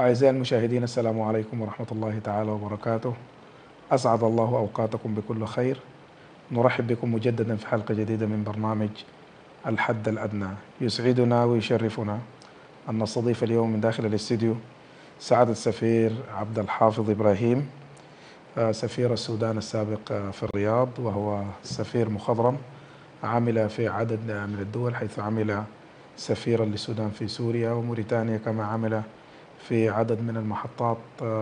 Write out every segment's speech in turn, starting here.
أعزائي المشاهدين، السلام عليكم ورحمة الله تعالى وبركاته. أسعد الله أوقاتكم بكل خير. نرحب بكم مجددا في حلقة جديدة من برنامج الحد الأدنى. يسعدنا ويشرفنا أن نستضيف اليوم من داخل الاستديو سعادة السفير عبد الحافظ إبراهيم، سفير السودان السابق في الرياض، وهو سفير مخضرم عمل في عدد من الدول، حيث عمل سفيرا للسودان في سوريا وموريتانيا، كما عمل في عدد من المحطات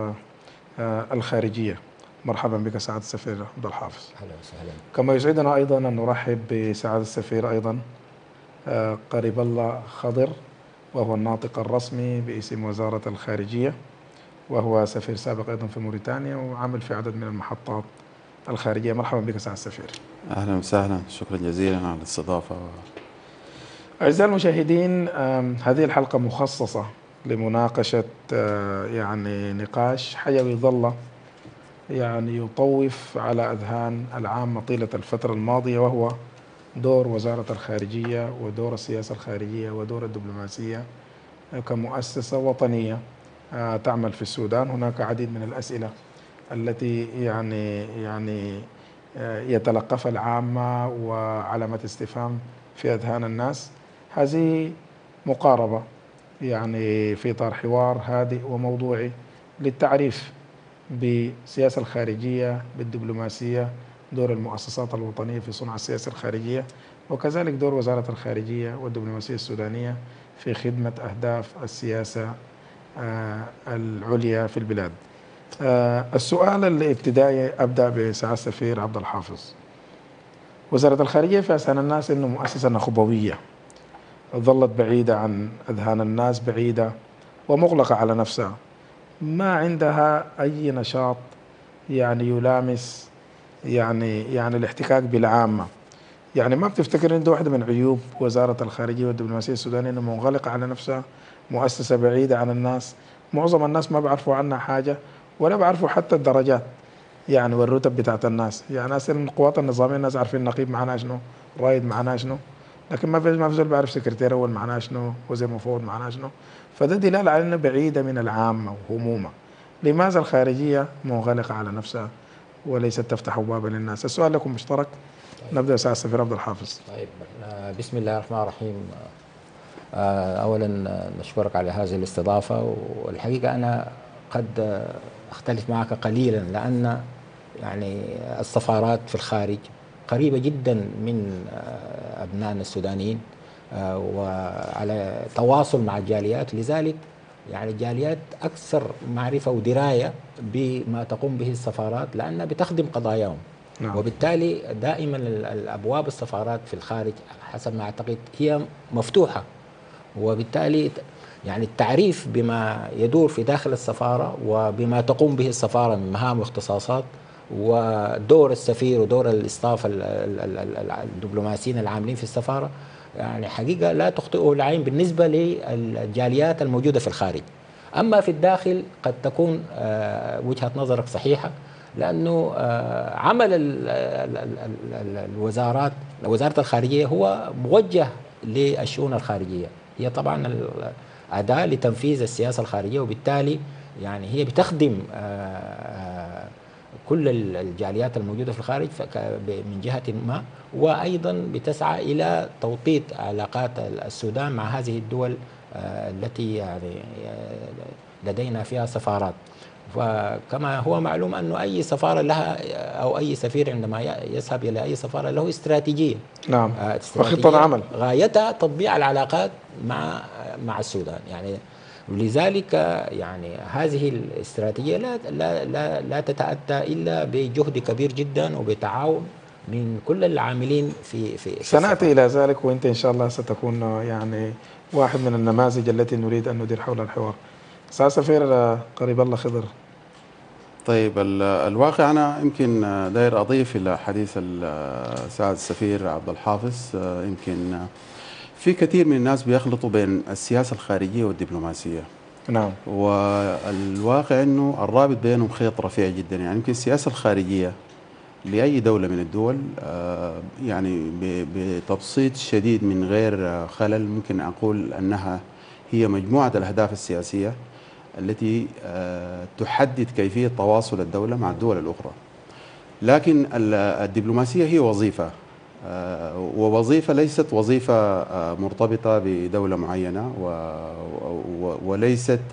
الخارجية. مرحبا بك سعادة السفير عبد الحافظ. أهلا وسهلا. كما يسعدنا أيضا أن نرحب بسعادة السفير أيضا قريب الله خضر، وهو الناطق الرسمي باسم وزارة الخارجية، وهو سفير سابق أيضا في موريتانيا وعمل في عدد من المحطات الخارجية. مرحبا بك سعادة السفير. أهلا وسهلا، شكرا جزيلا على الاستضافة. أعزائي المشاهدين، هذه الحلقة مخصصة لمناقشة يعني نقاش حيوي ظل يعني يطوف على أذهان العامة طيلة الفترة الماضية، وهو دور وزارة الخارجية ودور السياسة الخارجية ودور الدبلوماسية كمؤسسة وطنية تعمل في السودان. هناك عديد من الأسئلة التي يعني يتلقفها العامة وعلامة استفهام في أذهان الناس. هذه مقاربة يعني في إطار حوار هادئ وموضوعي للتعريف بالسياسة الخارجية، بالدبلوماسية، دور المؤسسات الوطنية في صنع السياسة الخارجية، وكذلك دور وزارة الخارجية والدبلوماسية السودانية في خدمة أهداف السياسة العليا في البلاد. السؤال الابتدائي أبدأ بسعادة السفير عبد الحافظ. وزارة الخارجية في أذهان الناس إنه مؤسسة نخبوية ظلت بعيدة عن أذهان الناس، بعيدة ومغلقة على نفسها، ما عندها أي نشاط يعني يلامس يعني الاحتكاك بالعامة. يعني ما بتفتكر إن ده واحدة من عيوب وزارة الخارجية والدبلوماسية السودانية، إنه منغلقة على نفسها، مؤسسة بعيدة عن الناس، معظم الناس ما بيعرفوا عنها حاجة ولا بيعرفوا حتى الدرجات يعني والرتب بتاعت الناس. يعني أصلا القوات النظامية الناس عارفين نقيب معناه شنو، رائد معناه شنو، لكن ما في زول بيعرف سكرتير أول معناه شنو، وزير مفوض معناه شنو. فده دلالة على أنها بعيدة من العامة وهمومة. لماذا الخارجية منغلقة على نفسها وليست تفتح بابا للناس؟ السؤال لكم مشترك. نبدأ سعادة السفير عبد الحافظ. طيب، بسم الله الرحمن الرحيم. أولا نشكرك على هذه الاستضافة، والحقيقة أنا قد أختلف معك قليلا، لأن يعني السفارات في الخارج قريبة جدا من أبنائنا السودانيين، وعلى تواصل مع الجاليات. لذلك يعني الجاليات أكثر معرفة ودراية بما تقوم به السفارات، لأنها بتخدم قضاياهم. نعم. وبالتالي دائما الأبواب السفارات في الخارج حسب ما أعتقد هي مفتوحة، وبالتالي يعني التعريف بما يدور في داخل السفارة وبما تقوم به السفارة من مهام واختصاصات، ودور السفير ودور الاستاف الدبلوماسيين العاملين في السفارة، يعني حقيقة لا تخطئه العين بالنسبة للجاليات الموجودة في الخارج. أما في الداخل قد تكون وجهة نظرك صحيحة، لأنه عمل وزارة الخارجية هو موجه للشؤون الخارجية، هي طبعا أداة لتنفيذ السياسة الخارجية، وبالتالي يعني هي بتخدم كل الجاليات الموجودة في الخارج من جهة ما، وأيضا بتسعى إلى توطيد علاقات السودان مع هذه الدول التي يعني لدينا فيها سفارات. فكما هو معلوم أن أي سفارة لها أو أي سفير عندما يذهب إلى أي سفارة له استراتيجية. نعم. استراتيجية وخطة عمل غايتها تطبيع العلاقات مع السودان. يعني ولذلك يعني هذه الاستراتيجية لا تتأتى إلا بجهد كبير جدا وبتعاون من كل العاملين في سنأتي إلى ذلك، وأنت إن شاء الله ستكون يعني واحد من النماذج التي نريد أن ندير حول الحوار. سعادة السفير قريب الله خضر. طيب، الواقع أنا يمكن داير أضيف إلى حديث سعادة السفير عبد الحافظ. يمكن في كثير من الناس بيخلطوا بين السياسة الخارجية والدبلوماسية. نعم. والواقع أنه الرابط بينهم خيط رفيع جدا. يعني يمكن السياسة الخارجية لأي دولة من الدول يعني بتبسيط شديد من غير خلل ممكن أقول أنها هي مجموعة الأهداف السياسية التي تحدد كيفية تواصل الدولة مع الدول الأخرى. لكن الدبلوماسية هي وظيفة، ووظيفة ليست وظيفة مرتبطة بدولة معينة، وليست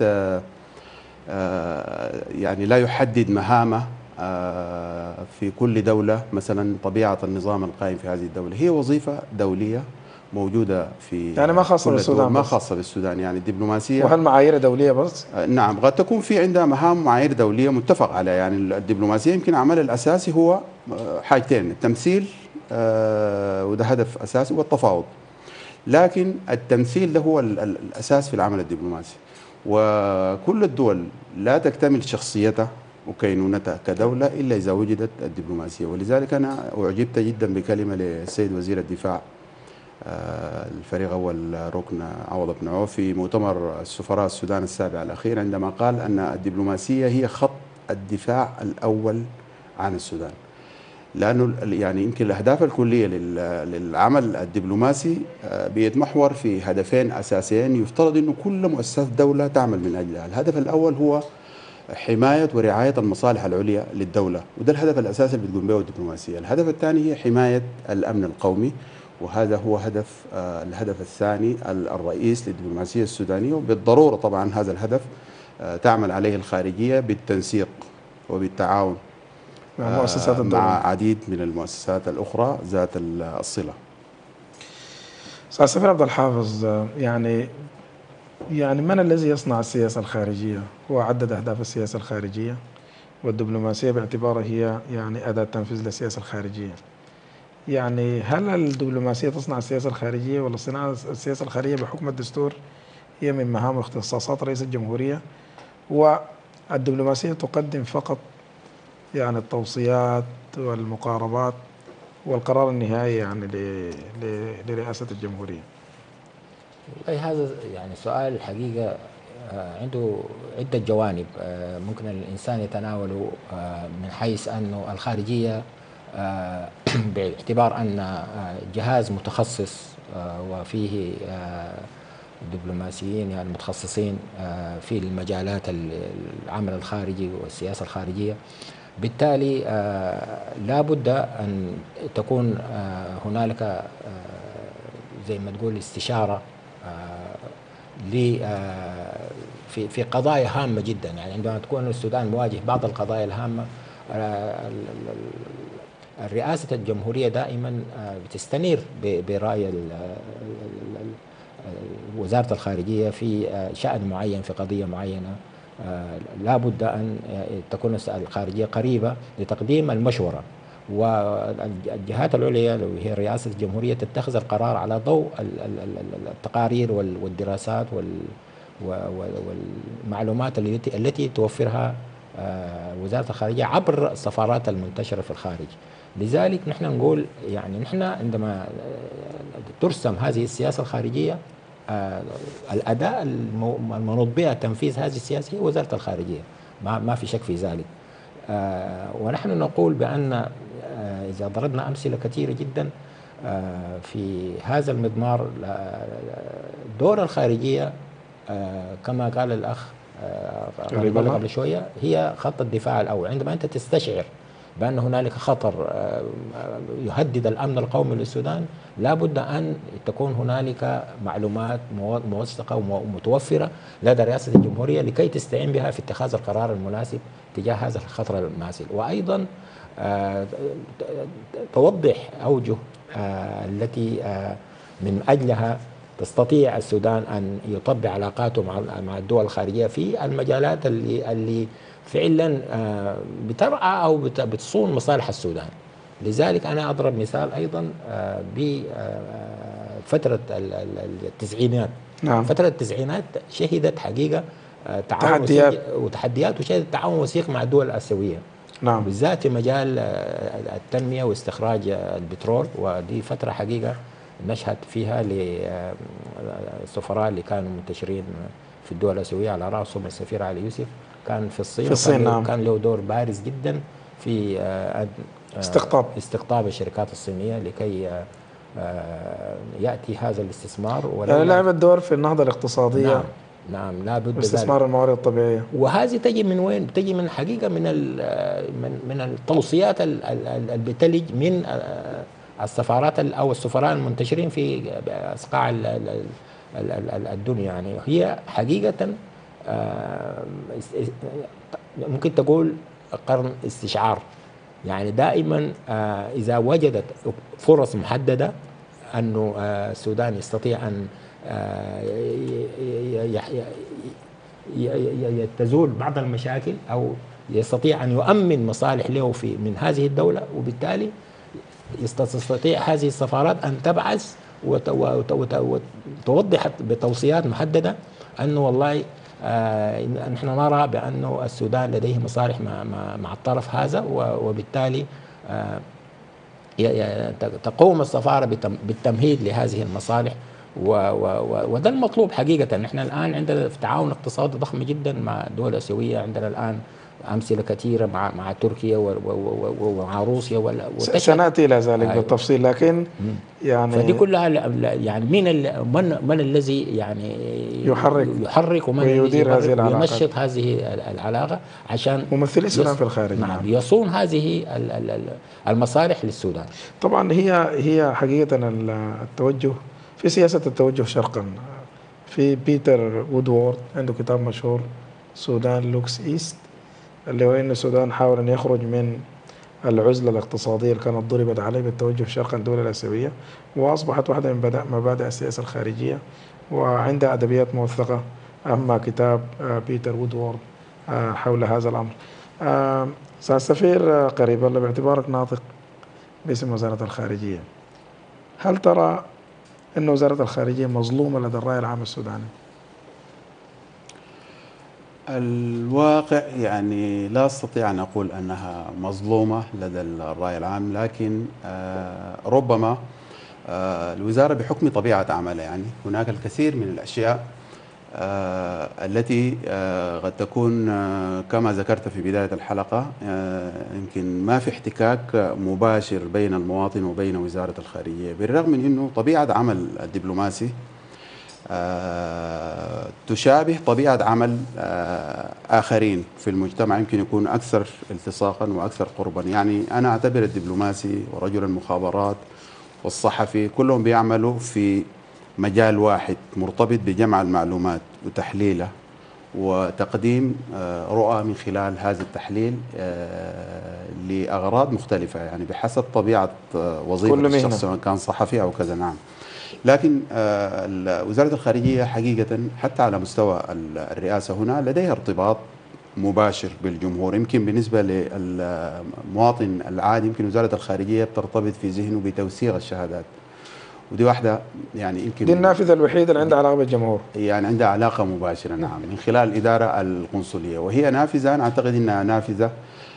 يعني لا يحدد مهامه في كل دولة مثلا طبيعة النظام القائم في هذه الدولة. هي وظيفة دولية موجودة في يعني ما خاصة كل بالسودان الدول، ما بس. خاصة بالسودان. يعني الدبلوماسية وهل معايير دولية بس؟ نعم، قد تكون في عندها مهام معايير دولية متفق عليها. يعني الدبلوماسية يمكن عملها الأساسي هو حاجتين: التمثيل وده هدف أساسي، والتفاوض. لكن التمثيل ده هو الأساس في العمل الدبلوماسي، وكل الدول لا تكتمل شخصيتها وكينونتها كدولة إلا إذا وجدت الدبلوماسية. ولذلك أنا أعجبت جدا بكلمة للسيد وزير الدفاع الفريق أول ركن عوض بن عوف في مؤتمر السفراء السودان السابع الأخير، عندما قال أن الدبلوماسية هي خط الدفاع الأول عن السودان. لأنه يعني يمكن الأهداف الكلية للعمل الدبلوماسي بيتمحور في هدفين أساسيين يفترض أنه كل مؤسسات الدولة تعمل من أجلها. الهدف الأول هو حماية ورعاية المصالح العليا للدولة، وده الهدف الأساسي اللي بتقوم به الدبلوماسية. الهدف الثاني هي حماية الأمن القومي، وهذا هو الهدف الثاني الرئيس للدبلوماسية السودانية. وبالضرورة طبعا هذا الهدف تعمل عليه الخارجية بالتنسيق وبالتعاون مع مؤسسات الدولة، مع عديد من المؤسسات الأخرى ذات الصلة. أستاذ سفير عبد الحافظ، يعني من الذي يصنع السياسة الخارجية؟ هو عدد أهداف السياسة الخارجية، والدبلوماسية باعتبارها هي يعني أداة تنفيذ للسياسة الخارجية. يعني هل الدبلوماسية تصنع السياسة الخارجية، ولا صناعة السياسة الخارجية بحكم الدستور هي من مهام واختصاصات رئيس الجمهورية، والدبلوماسية تقدم فقط يعني التوصيات والمقاربات والقرار النهائي يعني لرئاسة الجمهورية؟ والله هذا يعني سؤال الحقيقة عنده عدة جوانب ممكن الإنسان يتناوله، من حيث أنه الخارجية باعتبار أن جهاز متخصص وفيه دبلوماسيين يعني متخصصين في المجالات العمل الخارجي والسياسة الخارجية، بالتالي لا بد أن تكون هنالك زي ما تقول استشارة في قضايا هامة جدا. يعني عندما تكون السودان مواجه بعض القضايا الهامة، الرئاسة الجمهورية دائما بتستنير برأي وزارة الخارجية في شأن معين، في قضية معينة. لا بد أن تكون الخارجية قريبة لتقديم المشورة، والجهات العليا لو هي رئاسة الجمهورية تتخذ القرار على ضوء التقارير والدراسات والمعلومات التي توفرها وزارة الخارجية عبر السفارات المنتشرة في الخارج. لذلك نحن نقول يعني نحن عندما ترسم هذه السياسة الخارجية، الأداء المنوط بها تنفيذ هذه السياسة هي وزارة الخارجية، ما في شك في ذلك. ونحن نقول بأن إذا ضربنا أمثلة كثيرة جدا في هذا المضمار، دور الخارجية كما قال الأخ قبل شوية هي خط الدفاع الأول. عندما أنت تستشعر بأن هنالك خطر يهدد الأمن القومي للسودان، لا بد أن تكون هنالك معلومات موثقة ومتوفرة لدى رئاسة الجمهورية لكي تستعين بها في اتخاذ القرار المناسب تجاه هذا الخطر الماثل. وأيضا توضح أوجه التي من أجلها تستطيع السودان أن يطبع علاقاته مع الدول الخارجية في المجالات اللي فعلا بترعى أو بتصون مصالح السودان. لذلك أنا أضرب مثال أيضا بفترة التسعينات. نعم. فترة التسعينات شهدت حقيقة تعاون وتحديات، وشهدت تعاون وثيق مع الدول الآسيوية. نعم. بالذات في مجال التنمية واستخراج البترول، ودي فترة حقيقة نشهد فيها للسفراء اللي كانوا منتشرين في الدول الآسيوية على رأسهم السفير علي يوسف كان في الصين، نعم. كان له دور بارز جدا في استقطاب الشركات الصينية لكي يأتي هذا الاستثمار. يعني لعب الدور في النهضة الاقتصادية. نعم. نعم لا بد ذلك. واستثمار الموارد الطبيعية. وهذه تجي من وين؟ تجي من حقيقة من التوصيات اللي بتلج من السفارات أو السفراء المنتشرين في أصقاع الدنيا. يعني هي حقيقة ممكن تقول قرن استشعار. يعني دائما إذا وجدت فرص محددة أنه السودان يستطيع أن تزول بعض المشاكل أو يستطيع أن يؤمن مصالح له من هذه الدولة، وبالتالي تستطيع هذه السفارات أن تبعث وتوضح بتوصيات محددة أنه والله نحن نرى بأنه السودان لديه مصالح مع الطرف هذا، وبالتالي تقوم السفارة بالتمهيد لهذه المصالح. وده المطلوب حقيقة. نحن الآن عندنا تعاون اقتصادي ضخم جدا مع الدول الآسيوية. عندنا الآن أمثلة كثيرة مع تركيا ومع روسيا سنأتي إلى ذلك بالتفصيل، لكن يعني فدي كلها يعني من الذي يعني يحرك ومن ويدير هذه العلاقة وينشط هذه العلاقة عشان ممثلي السودان في الخارج. نعم يصون هذه المصالح للسودان. طبعا هي حقيقة التوجه في سياسة التوجه شرقا. في بيتر وودورد عنده كتاب مشهور سودان لوكس إيست، اللي هو إن السودان حاول أن يخرج من العزلة الاقتصادية اللي كانت ضربت عليه بالتوجه شرقا الدول الآسيوية، وأصبحت واحدة من مبادئ السياسة الخارجية، وعندها أدبيات موثقة. أما كتاب بيتر وودورد حول هذا الأمر. سعادة السفير قريب الله، باعتبارك ناطق باسم وزارة الخارجية، هل ترى أن وزارة الخارجية مظلومة لدى الرأي العام السوداني؟ الواقع يعني لا أستطيع أن أقول أنها مظلومة لدى الرأي العام، لكن ربما الوزارة بحكم طبيعة عملها يعني هناك الكثير من الأشياء التي قد تكون كما ذكرت في بداية الحلقة يمكن ما في احتكاك مباشر بين المواطن وبين وزارة الخارجية، بالرغم من أنه طبيعة عمل الدبلوماسي تشابه طبيعة عمل آخرين في المجتمع، يمكن يكون أكثر التصاقا وأكثر قربا. يعني أنا أعتبر الدبلوماسي ورجل المخابرات والصحفي كلهم بيعملوا في مجال واحد مرتبط بجمع المعلومات وتحليلها وتقديم رؤى من خلال هذا التحليل لأغراض مختلفة، يعني بحسب طبيعة وظيفة الشخص سواء كان صحفي أو كذا. نعم، لكن وزارة الخارجية حقيقة حتى على مستوى الرئاسة هنا لديها ارتباط مباشر بالجمهور. يمكن بالنسبة للمواطن العادي يمكن وزارة الخارجية بترتبط في ذهنه بتوثيق الشهادات، ودي واحدة يعني يمكن دي النافذة الوحيدة اللي عندها علاقة بالجمهور، يعني عندها علاقة مباشرة. نعم، من خلال الإدارة القنصلية، وهي نافذة أنا أعتقد أنها نافذة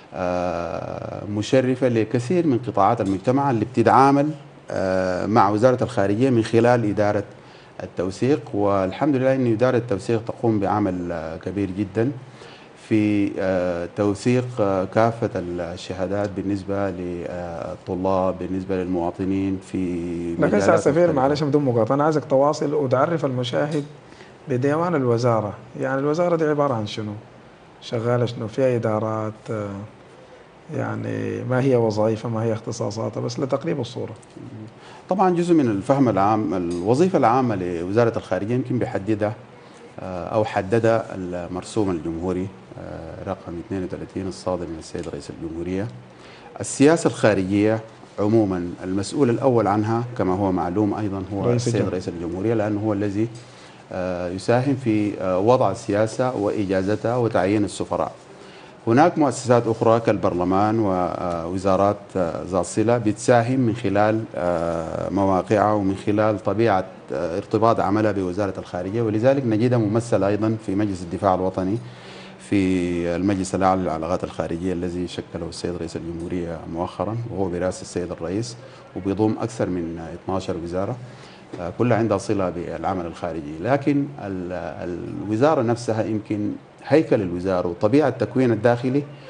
مشرفة لكثير من قطاعات المجتمع اللي بتتعامل مع وزارة الخارجية من خلال إدارة التوثيق. والحمد لله أن إدارة التوثيق تقوم بعمل كبير جدا في توثيق كافة الشهادات بالنسبة للطلاب، بالنسبة للمواطنين في لكن سعادة السفير معلش بدون مقاطعة، أنا عايزك تواصل وتعرف المشاهد بديوان الوزارة. يعني الوزارة دي عبارة عن شنو؟ شغالة شنو؟ فيها إدارات، يعني ما هي وظائفها، ما هي اختصاصاتها، بس لتقريب الصورة. طبعا جزء من الفهم العام الوظيفة العامة لوزارة الخارجية يمكن بيحددها أو حددها المرسوم الجمهوري رقم 32 الصادر من السيد رئيس الجمهورية. السياسة الخارجية عموما المسؤول الأول عنها كما هو معلوم أيضا هو السيد رئيس الجمهورية، لأنه هو الذي يساهم في وضع السياسة وإجازتها وتعيين السفراء. هناك مؤسسات أخرى كالبرلمان ووزارات ذات صلة بتساهم من خلال مواقعها ومن خلال طبيعة ارتباط عملها بوزارة الخارجية، ولذلك نجدها ممثلة أيضا في مجلس الدفاع الوطني في المجلس الأعلى للعلاقات الخارجية الذي شكله السيد رئيس الجمهورية مؤخرا، وهو برئاسة السيد الرئيس، وبيضم أكثر من 12 وزارة كلها عندها صلة بالعمل الخارجي. لكن الوزارة نفسها يمكن هيكل الوزارة وطبيعة التكوين الداخلي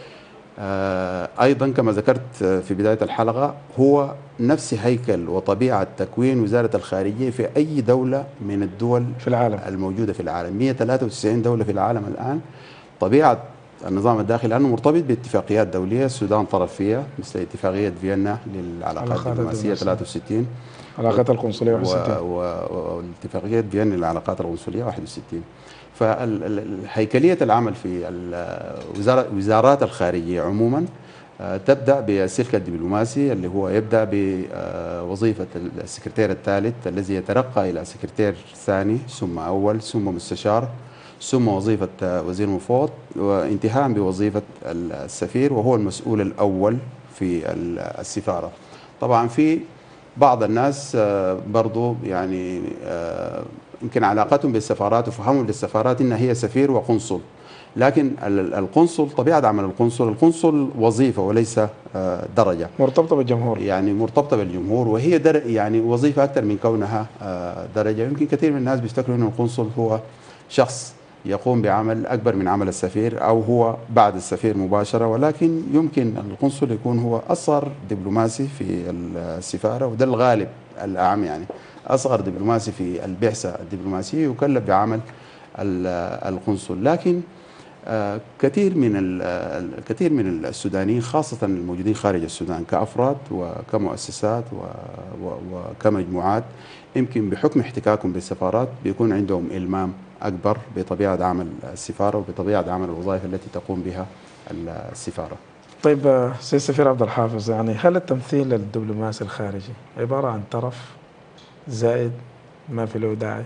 أيضا كما ذكرت في بداية الحلقة، هو نفس هيكل وطبيعة تكوين وزارة الخارجية في أي دولة من الدول في العالم الموجودة في العالم. 193 دولة في العالم الآن. طبيعة النظام الداخلي أنه مرتبط باتفاقيات دولية، السودان طرف فيها، مثل اتفاقية فيينا للعلاقات الدبلوماسية 63، علاقات القنصلية 61، واتفاقية فيينا للعلاقات القنصلية 61. فهيكلية العمل في وزارات الخارجية عموما تبدأ بالسلك الدبلوماسي، اللي هو يبدأ بوظيفة السكرتير الثالث الذي يترقى إلى سكرتير ثاني ثم أول ثم مستشار ثم وظيفة وزير مفوض، وانتهاء بوظيفة السفير وهو المسؤول الأول في السفارة. طبعا في بعض الناس برضو يعني يمكن علاقتهم بالسفارات وفهمهم للسفارات إنها هي سفير وقنصل، لكن القنصل طبيعة عمل القنصل وظيفة وليس درجة مرتبطة بالجمهور، يعني مرتبطة بالجمهور، وهي يعني وظيفة أكثر من كونها درجة. يمكن كثير من الناس بيفتكروا أن القنصل هو شخص يقوم بعمل أكبر من عمل السفير أو هو بعد السفير مباشرة، ولكن يمكن القنصل يكون هو أصغر دبلوماسي في السفارة، وده الغالب الأعم، يعني أصغر دبلوماسي في البعثة الدبلوماسية يكلف بعمل القنصل. لكن كثير من السودانيين خاصة الموجودين خارج السودان كأفراد وكمؤسسات وكمجموعات، يمكن بحكم احتكاكهم بالسفارات بيكون عندهم إلمام أكبر بطبيعة عمل السفارة وبطبيعة عمل الوظائف التي تقوم بها السفارة. طيب سيد السفير عبد الحافظ، يعني هل التمثيل الدبلوماسي الخارجي عبارة عن ترف زائد ما في له داعي؟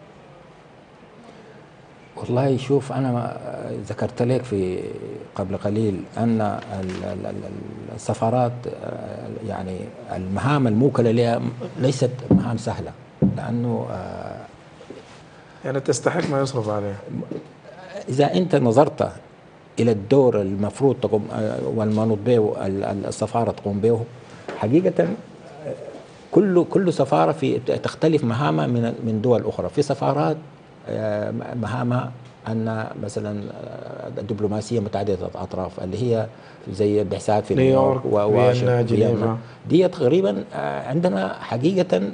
والله شوف، أنا ذكرت لك في قبل قليل أن السفارات يعني المهام الموكلة لها ليست مهام سهلة، لأنه يعني تستحق ما يصرف عليها. إذا أنت نظرت إلى الدور المفروض تقوم والمنوط به السفارة تقوم به، حقيقة كل سفارة تختلف مهامها من دول أخرى. في سفارات مهامها أن مثلا الدبلوماسية متعددة الأطراف، اللي هي زي بعثات في نيويورك وواشنطن جنيفا، دي تقريبا عندنا حقيقة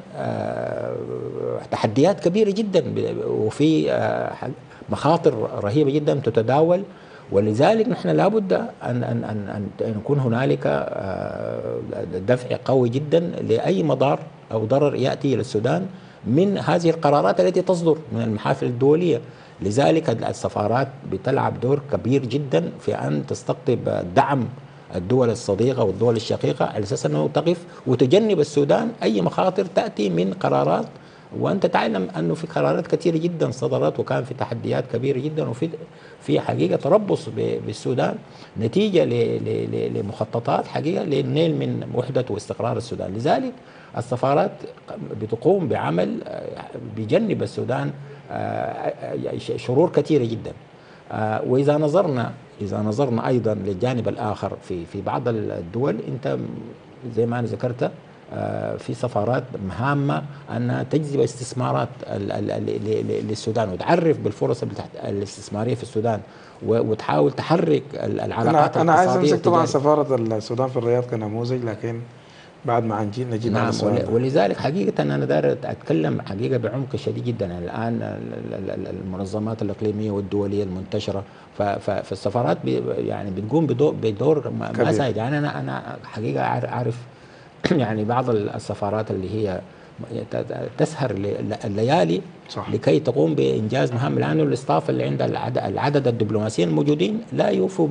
تحديات كبيرة جدا، وفي مخاطر رهيبة جدا تتداول. ولذلك نحن لابد أن يكون هنالك دفع قوي جدا لأي مضار أو ضرر يأتي إلى السودان من هذه القرارات التي تصدر من المحافل الدولية. لذلك السفارات بتلعب دور كبير جدا في أن تستقطب دعم الدول الصديقة والدول الشقيقة على أساس أنه تقف وتجنب السودان أي مخاطر تأتي من قرارات. وأنت تعلم أنه في قرارات كثيرة جدا صدرت، وكان في تحديات كبيرة جدا، وفي حقيقة تربص بالسودان نتيجة لمخططات حقيقة للنيل من وحدة واستقرار السودان. لذلك السفارات بتقوم بعمل بجنب السودان شرور كثيرة جدا. وإذا نظرنا أيضا للجانب الآخر في بعض الدول، أنت زي ما أنا ذكرت في سفارات مهامة أنها تجذب استثمارات للسودان وتعرف بالفرص الاستثمارية في السودان وتحاول تحرك العلاقات أنا عايز الاقتصادية. أمسك طبعا سفارة السودان في الرياض كنموذج، لكن بعد ما نجيب نعم. على السؤال. ولذلك حقيقة أنا داير أتكلم حقيقة بعمق شديد جدا. يعني الآن المنظمات الإقليمية والدولية المنتشرة، فالسفارات يعني بتقوم بدور ما سهل. يعني أنا حقيقة أعرف يعني بعض السفارات اللي هي تسهر الليالي صح. لكي تقوم بإنجاز مهام، لأنه الاستاف اللي عند العدد الدبلوماسيين الموجودين لا يوفوا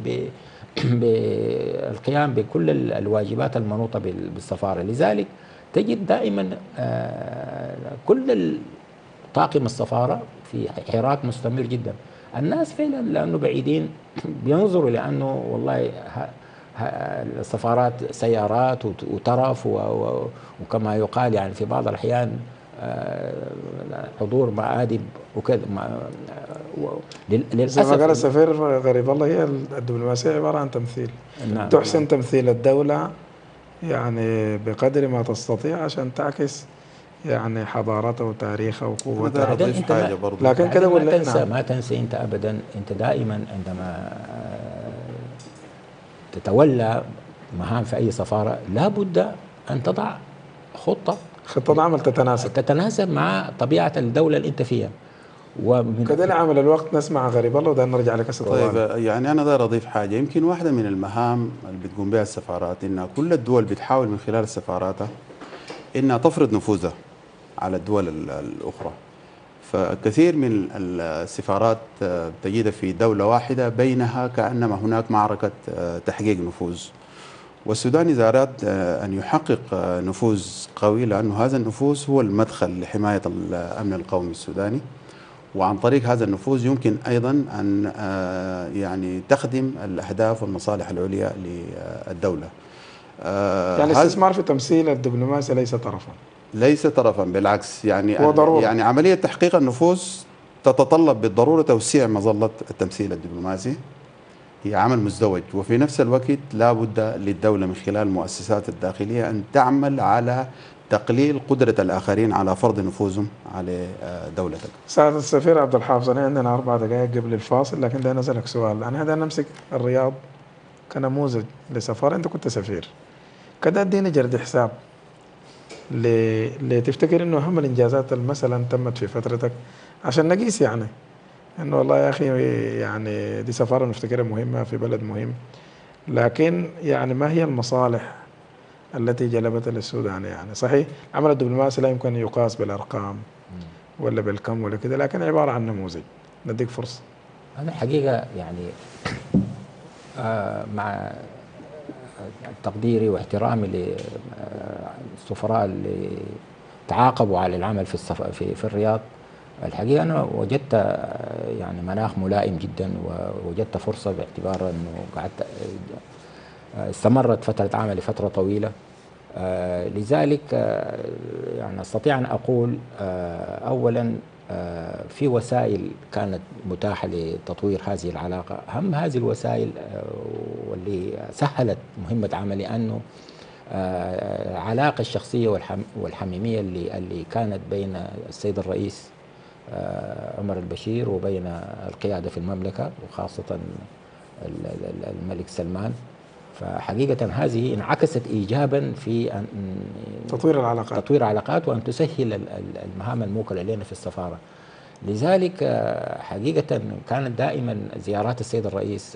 بالقيام بكل الواجبات المنوطة بالسفارة. لذلك تجد دائما كل طاقم السفارة في حراك مستمر جدا. الناس فعلا لأنه بعيدين بينظروا لأنه والله السفارات سيارات وترف وكما يقال يعني في بعض الأحيان حضور مآدب وكذا. للأسف زي ما قال السفير غريب الله، هي الدبلوماسية عبارة عن تمثيل. نعم. تحسن تمثيل الدولة يعني بقدر ما تستطيع عشان تعكس يعني حضارتها وتاريخها وقوتها. لكن كده ما تنسى أنت أبدا، أنت دائما عندما تتولى مهام في أي سفارة لابد أن تضع خطة عمل تتناسب مع طبيعة الدولة اللي أنت فيها. كذلك عمل الوقت نسمع غريب الله وده نرجع لك طيب يعني أنا داير أضيف حاجة. يمكن واحدة من المهام اللي بتقوم بها السفارات إن كل الدول بتحاول من خلال سفاراتها إنها تفرض نفوذها على الدول الأخرى. فكثير من السفارات تجدها في دولة واحدة بينها كأنما هناك معركة تحقيق نفوذ. والسودان إذا أراد أن يحقق نفوذ قوي، لأنه هذا النفوذ هو المدخل لحماية الأمن القومي السوداني، وعن طريق هذا النفوذ يمكن أيضا أن يعني تخدم الأهداف والمصالح العليا للدولة. يعني الاستثمار في تمثيل الدبلوماسي ليس طرفا، ليس طرفا، بالعكس. يعني هو ضرورة. يعني عملية تحقيق النفوذ تتطلب بالضرورة توسيع مظلة التمثيل الدبلوماسي، هي عمل مزدوج. وفي نفس الوقت لا بد للدولة من خلال المؤسسات الداخلية أن تعمل على تقليل قدرة الآخرين على فرض نفوذهم على دولتك. سعادة السفير عبد الحافظ، أنا عندنا 4 دقائق قبل الفاصل، لكن ده نسألك سؤال. أنا هذا نمسك الرياض كنموذج لسفارة، أنت كنت سفير، كده اديني جرد حساب تفتكر إنه أهم الإنجازات مثلا تمت في فترتك عشان نقيس، يعني إنه والله يا أخي يعني دي سفارة نفتكرها مهمة في بلد مهم، لكن يعني ما هي المصالح التي جلبتها للسودان؟ يعني صحيح العمل الدبلوماسي لا يمكن أن يقاس بالأرقام ولا بالكم ولا كده، لكن عبارة عن نموذج. نديك فرصة. أنا الحقيقة يعني مع تقديري واحترامي للسفراء اللي تعاقبوا على العمل في الرياض، الحقيقة أنا وجدت يعني مناخ ملائم جدا، ووجدت فرصة باعتبار أنه قعدت استمرت فترة عملي فترة طويلة. لذلك يعني أستطيع أن أقول أولا في وسائل كانت متاحة لتطوير هذه العلاقة. أهم هذه الوسائل واللي سهلت مهمة عملي أنه العلاقة الشخصية والحميمية اللي كانت بين السيد الرئيس عمر البشير وبين القيادة في المملكة وخاصة الملك سلمان، فحقيقة هذه انعكست إيجابا في تطوير العلاقات وأن تسهل المهام الموكلة لنا في السفارة. لذلك حقيقة كانت دائما زيارات السيد الرئيس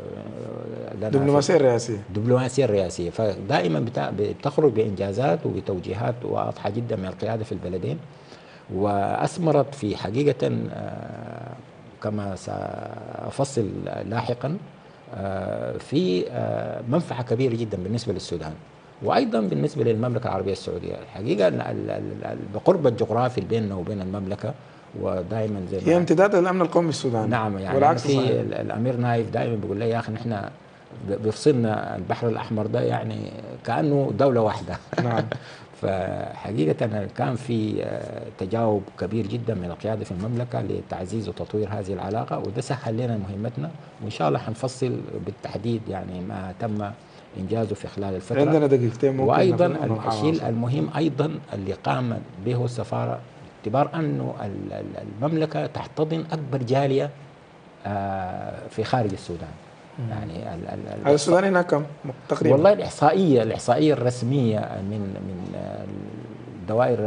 الدبلوماسية الرئاسية، فدائما بتخرج بإنجازات وبتوجيهات واضحة جدا من القيادة في البلدين، وأثمرت في حقيقة كما سأفصل لاحقا في منفعة كبيرة جدا بالنسبة للسودان وأيضا بالنسبة للمملكة العربية السعودية. الحقيقة بقرب الجغرافي بيننا وبين المملكة، ودائما زي هي امتداد الأمن القومي السوداني. نعم، يعني والعكس في صحيح. الأمير نايف دائما بيقول لي يا أخي نحن بيفصلنا البحر الأحمر ده يعني كأنه دولة واحدة. نعم. فحقيقة كان في تجاوب كبير جدا من القيادة في المملكة لتعزيز وتطوير هذه العلاقة، وده سهل لنا مهمتنا، وإن شاء الله حنفصل بالتحديد يعني ما تم إنجازه في خلال الفترة. عندنا دقيقتين ممكن. وأيضا الشيء المهم أيضا اللي قام به السفارة باعتبار أنه المملكة تحتضن أكبر جالية في خارج السودان. يعني السودان هناك كم تقريبا؟ والله الإحصائية الرسمية من الدوائر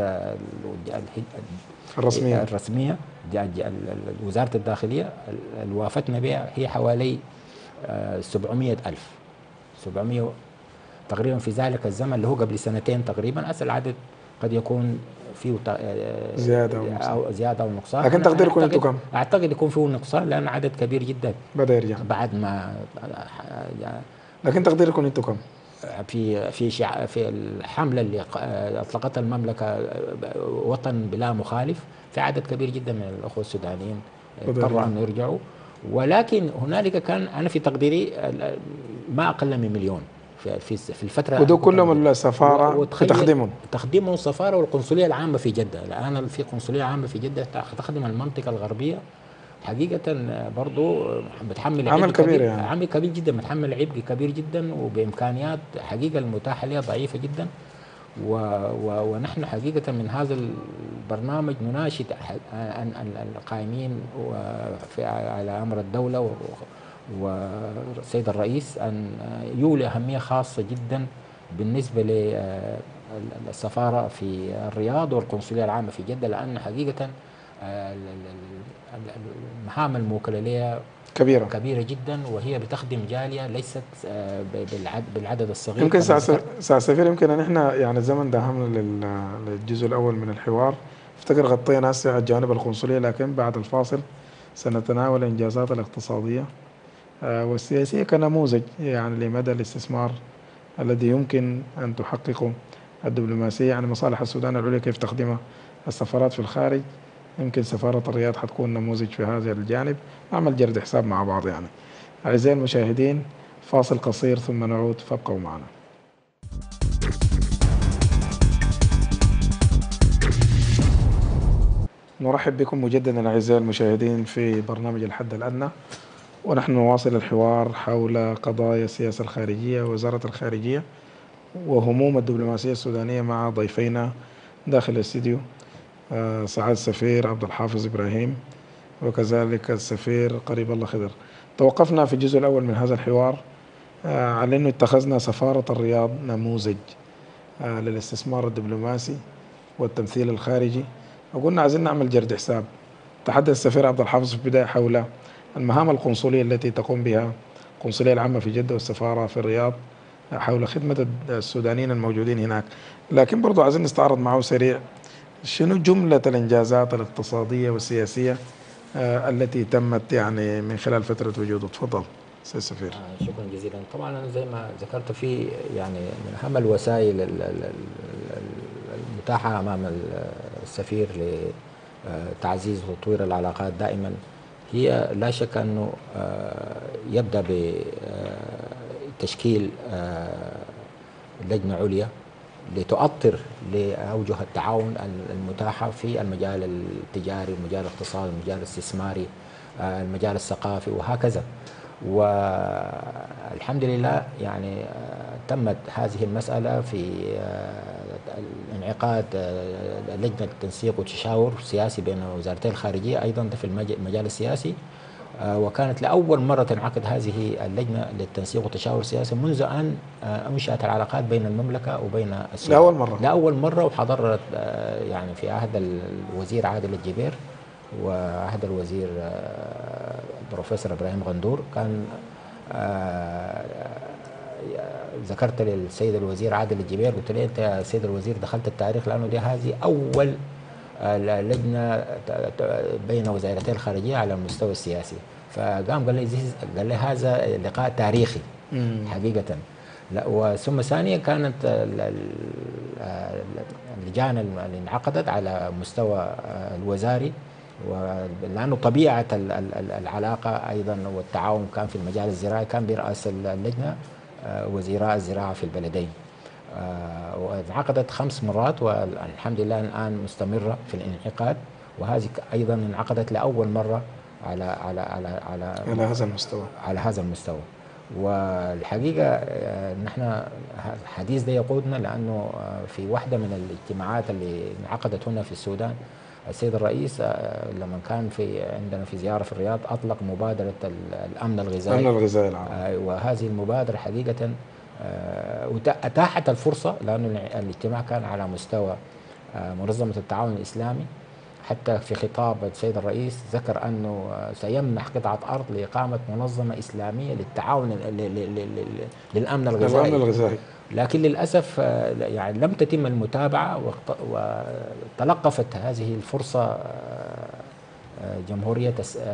الرسمية وزارة الداخلية اللي وافتنا بها هي حوالي 700,000 تقريبا في ذلك الزمن اللي هو قبل سنتين تقريبا. أصل العدد قد يكون فيه زيادة أو نقصان، لكن تقديركم أنتم كم؟ أعتقد يكون فيه نقصان لأن عدد كبير جدا بدأ يرجع بعد ما لكن تقديركم أنتم كم؟ في الحملة اللي أطلقتها المملكة وطن بلا مخالف، في عدد كبير جدا من الأخوة السودانيين اضطروا أن يرجعوا، ولكن هنالك كان أنا في تقديري ما أقل من 1,000,000 في الفترة، ودول كلهم السفارة تخدمهم السفارة والقنصلية العامة في جدة. الآن في قنصلية عامة في جدة تخدم المنطقة الغربية. حقيقة برضو بتحمل عمل كبير، يعني عمل كبير جدا، بتحمل عبء كبير جدا وبإمكانيات حقيقة المتاحة لها ضعيفة جدا. ونحن حقيقة من هذا البرنامج نناشد القائمين على أمر الدولة والسيد الرئيس أن يولي أهمية خاصة جدا بالنسبة للسفارة في الرياض والقنصلية العامة في جدة، لأن حقيقة المهام الموكلة لها كبيرة. كبيرة جدا، وهي بتخدم جالية ليست بالعدد الصغير يمكن كما ذكرت. ساعة سفير، يمكن ان احنا يعني الزمن داهمنا للجزء الاول من الحوار. افتكر غطينا هسه الجانب القنصلي، لكن بعد الفاصل سنتناول الانجازات الاقتصادية والسياسية كنموذج يعني لمدى الاستثمار الذي يمكن ان تحققه الدبلوماسية، يعني مصالح السودان العليا كيف تخدمها السفارات في الخارج. يمكن سفارة الرياض حتكون نموذج في هذا الجانب. نعمل جرد حساب مع بعض يعني. أعزائي المشاهدين، فاصل قصير ثم نعود، فابقوا معنا. نرحب بكم مجددا أعزائي المشاهدين في برنامج الحد الأدنى، ونحن نواصل الحوار حول قضايا السياسة الخارجية ووزارة الخارجية وهموم الدبلوماسية السودانية مع ضيفينا داخل الاستديو سعادة السفير عبد الحافظ إبراهيم، وكذلك السفير قريب الله خضر. توقفنا في الجزء الأول من هذا الحوار على أنه اتخذنا سفارة الرياض نموذج للاستثمار الدبلوماسي والتمثيل الخارجي، وقلنا عايزين نعمل جرد حساب. تحدث السفير عبد الحافظ في البداية حول المهام القنصلية التي تقوم بها القنصلية العامة في جدة والسفارة في الرياض حول خدمة السودانيين الموجودين هناك، لكن برضو عايزين نستعرض معه سريع شنو جملة الإنجازات الاقتصادية والسياسية التي تمت يعني من خلال فترة وجوده. تفضل سيد السفير. شكرا جزيلا. طبعا أنا زي ما ذكرت في يعني من أهم الوسائل المتاحة أمام السفير لتعزيز وتطوير العلاقات دائما هي لا شك أنه يبدأ بتشكيل لجنة عليا لتؤطر لأوجه التعاون المتاحة في المجال التجاري، المجال الاقتصادي، المجال الاستثماري، المجال الثقافي وهكذا. والحمد لله يعني تمت هذه المسألة في انعقاد لجنة تنسيق وتشاور سياسي بين وزارتي الخارجية أيضا في المجال السياسي، وكانت لأول مرة تنعقد هذه اللجنة للتنسيق والتشاور السياسي منذ أن أنشأت العلاقات بين المملكة وبين السودان. لأول مرة وحضرت يعني في عهد الوزير عادل الجبير وعهد الوزير البروفيسور إبراهيم غندور. كان ذكرت للسيد الوزير عادل الجبير، قلت له أنت يا سيد الوزير دخلت التاريخ لأنه دي هذه أول لجنة بين وزارتي الخارجية على المستوى السياسي. فقام قال لي هذا لقاء تاريخي حقيقة. لا وثم ثانيا كانت اللجان اللي انعقدت على مستوى الوزاري، ولأنه طبيعة العلاقة أيضا والتعاون كان في المجال الزراعي، كان برأس اللجنة وزيراء الزراعة في البلدين، وانعقدت 5 مرات والحمد لله الآن مستمرة في الانعقاد. وهذه أيضا انعقدت لأول مرة على هذا المستوى. والحقيقة نحن الحديث ده يقودنا لأنه في واحدة من الاجتماعات اللي انعقدت هنا في السودان السيد الرئيس لما كان عندنا في زيارة في الرياض أطلق مبادرة الأمن الغذائي وهذه المبادرة حقيقة أتاحت الفرصة، لأن الاجتماع كان على مستوى منظمة التعاون الإسلامي. حتى في خطاب السيد الرئيس ذكر أنه سيمنح قطعة أرض لإقامة منظمة إسلامية للتعاون للأمن الغذائي. لكن للأسف يعني لم تتم المتابعة، وتلقفت هذه الفرصة جمهورية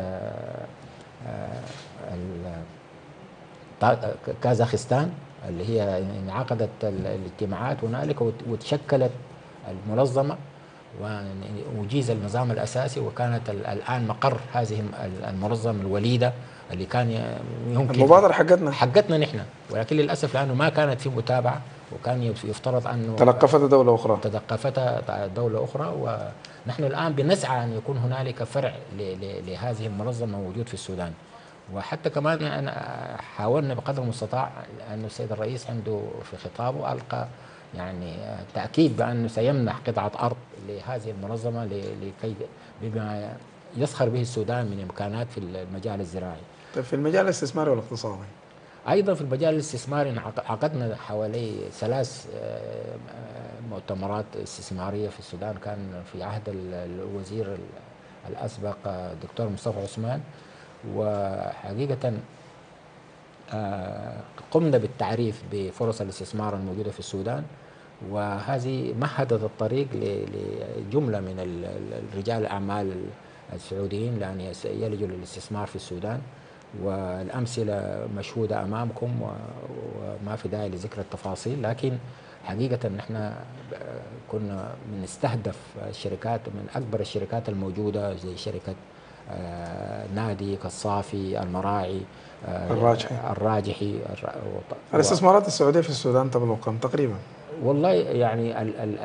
كازاخستان اللي هي انعقدت الاجتماعات هنالك وتشكلت المنظمة وجيز النظام الأساسي، وكانت الآن مقر هذه المنظمة الوليدة اللي كان يمكن المبادرة حقتنا نحن، ولكن للأسف لأنه ما كانت في متابعة، وكان يفترض أنه تلقفتها دولة أخرى. ونحن الآن بنسعى أن يكون هنالك فرع لهذه المنظمة موجود في السودان. وحتى كمان حاولنا بقدر المستطاع، لأن السيد الرئيس عنده في خطابه ألقى يعني تأكيد بأنه سيمنح قطعة أرض لهذه المنظمة لكي بما يسخر به السودان من إمكانات في المجال الزراعي. طيب في المجال الاستثماري والاقتصادي؟ ايضا في المجال الاستثماري عقدنا حوالي 3 مؤتمرات استثماريه في السودان، كان في عهد الوزير الاسبق الدكتور مصطفى عثمان. وحقيقه قمنا بالتعريف بفرص الاستثمار الموجوده في السودان، وهذه مهدت الطريق لجمله من رجال الاعمال السعوديين لان يلجوا للاستثمار في السودان، والأمثلة مشهودة أمامكم وما في داعي لذكر التفاصيل. لكن حقيقة نحن كنا بنستهدف الشركات من أكبر الشركات الموجودة زي شركة نادي، كالصافي، المراعي، الراجحي. الاستثمارات السعودية في السودان تبلغ كم تقريبا؟ والله يعني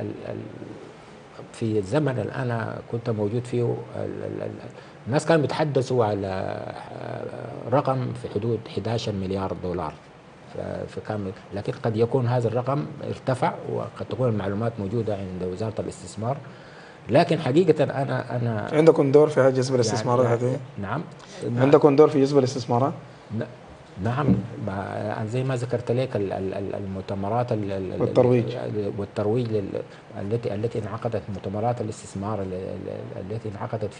في الزمن اللي أنا كنت موجود فيه الناس كانوا بيتحدثوا على رقم في حدود 11 مليار دولار في كامل، لكن قد يكون هذا الرقم ارتفع، وقد تكون المعلومات موجودة عند وزارة الاستثمار. لكن حقيقة أنا عندكم دور في جذب الاستثمارات هذه؟ نعم. عندكم دور في جذب الاستثمارات؟ نعم، زي ما ذكرت لك المؤتمرات والترويج التي انعقدت، مؤتمرات الاستثمار التي انعقدت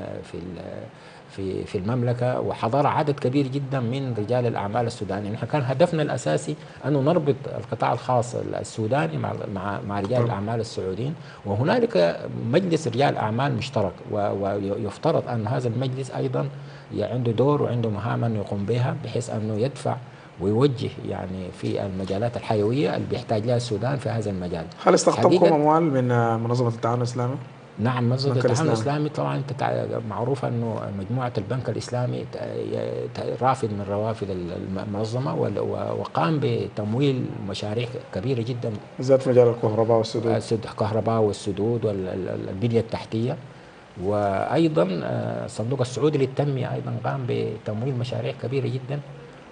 في المملكه، وحضر عدد كبير جدا من رجال الاعمال السودانيين. نحن كان هدفنا الاساسي انه نربط القطاع الخاص السوداني مع رجال الاعمال السعوديين، وهنالك مجلس رجال اعمال مشترك، ويفترض ان هذا المجلس ايضا عنده دور وعنده مهام أن يقوم بها، بحيث أنه يدفع ويوجه يعني في المجالات الحيوية اللي بيحتاج لها السودان في هذا المجال. هل استقطبكم أموال من منظمة التعاون الإسلامي؟ نعم، منظمة التعاون الإسلامي طبعا انت معروف أنه مجموعة البنك الإسلامي رافد من روافد المنظمة، وقام بتمويل مشاريع كبيرة جدا، بالذات في مجال الكهرباء والسدود. الكهرباء والسدود والبنية التحتية. وايضا الصندوق السعودي للتنميه ايضا قام بتمويل مشاريع كبيره جدا،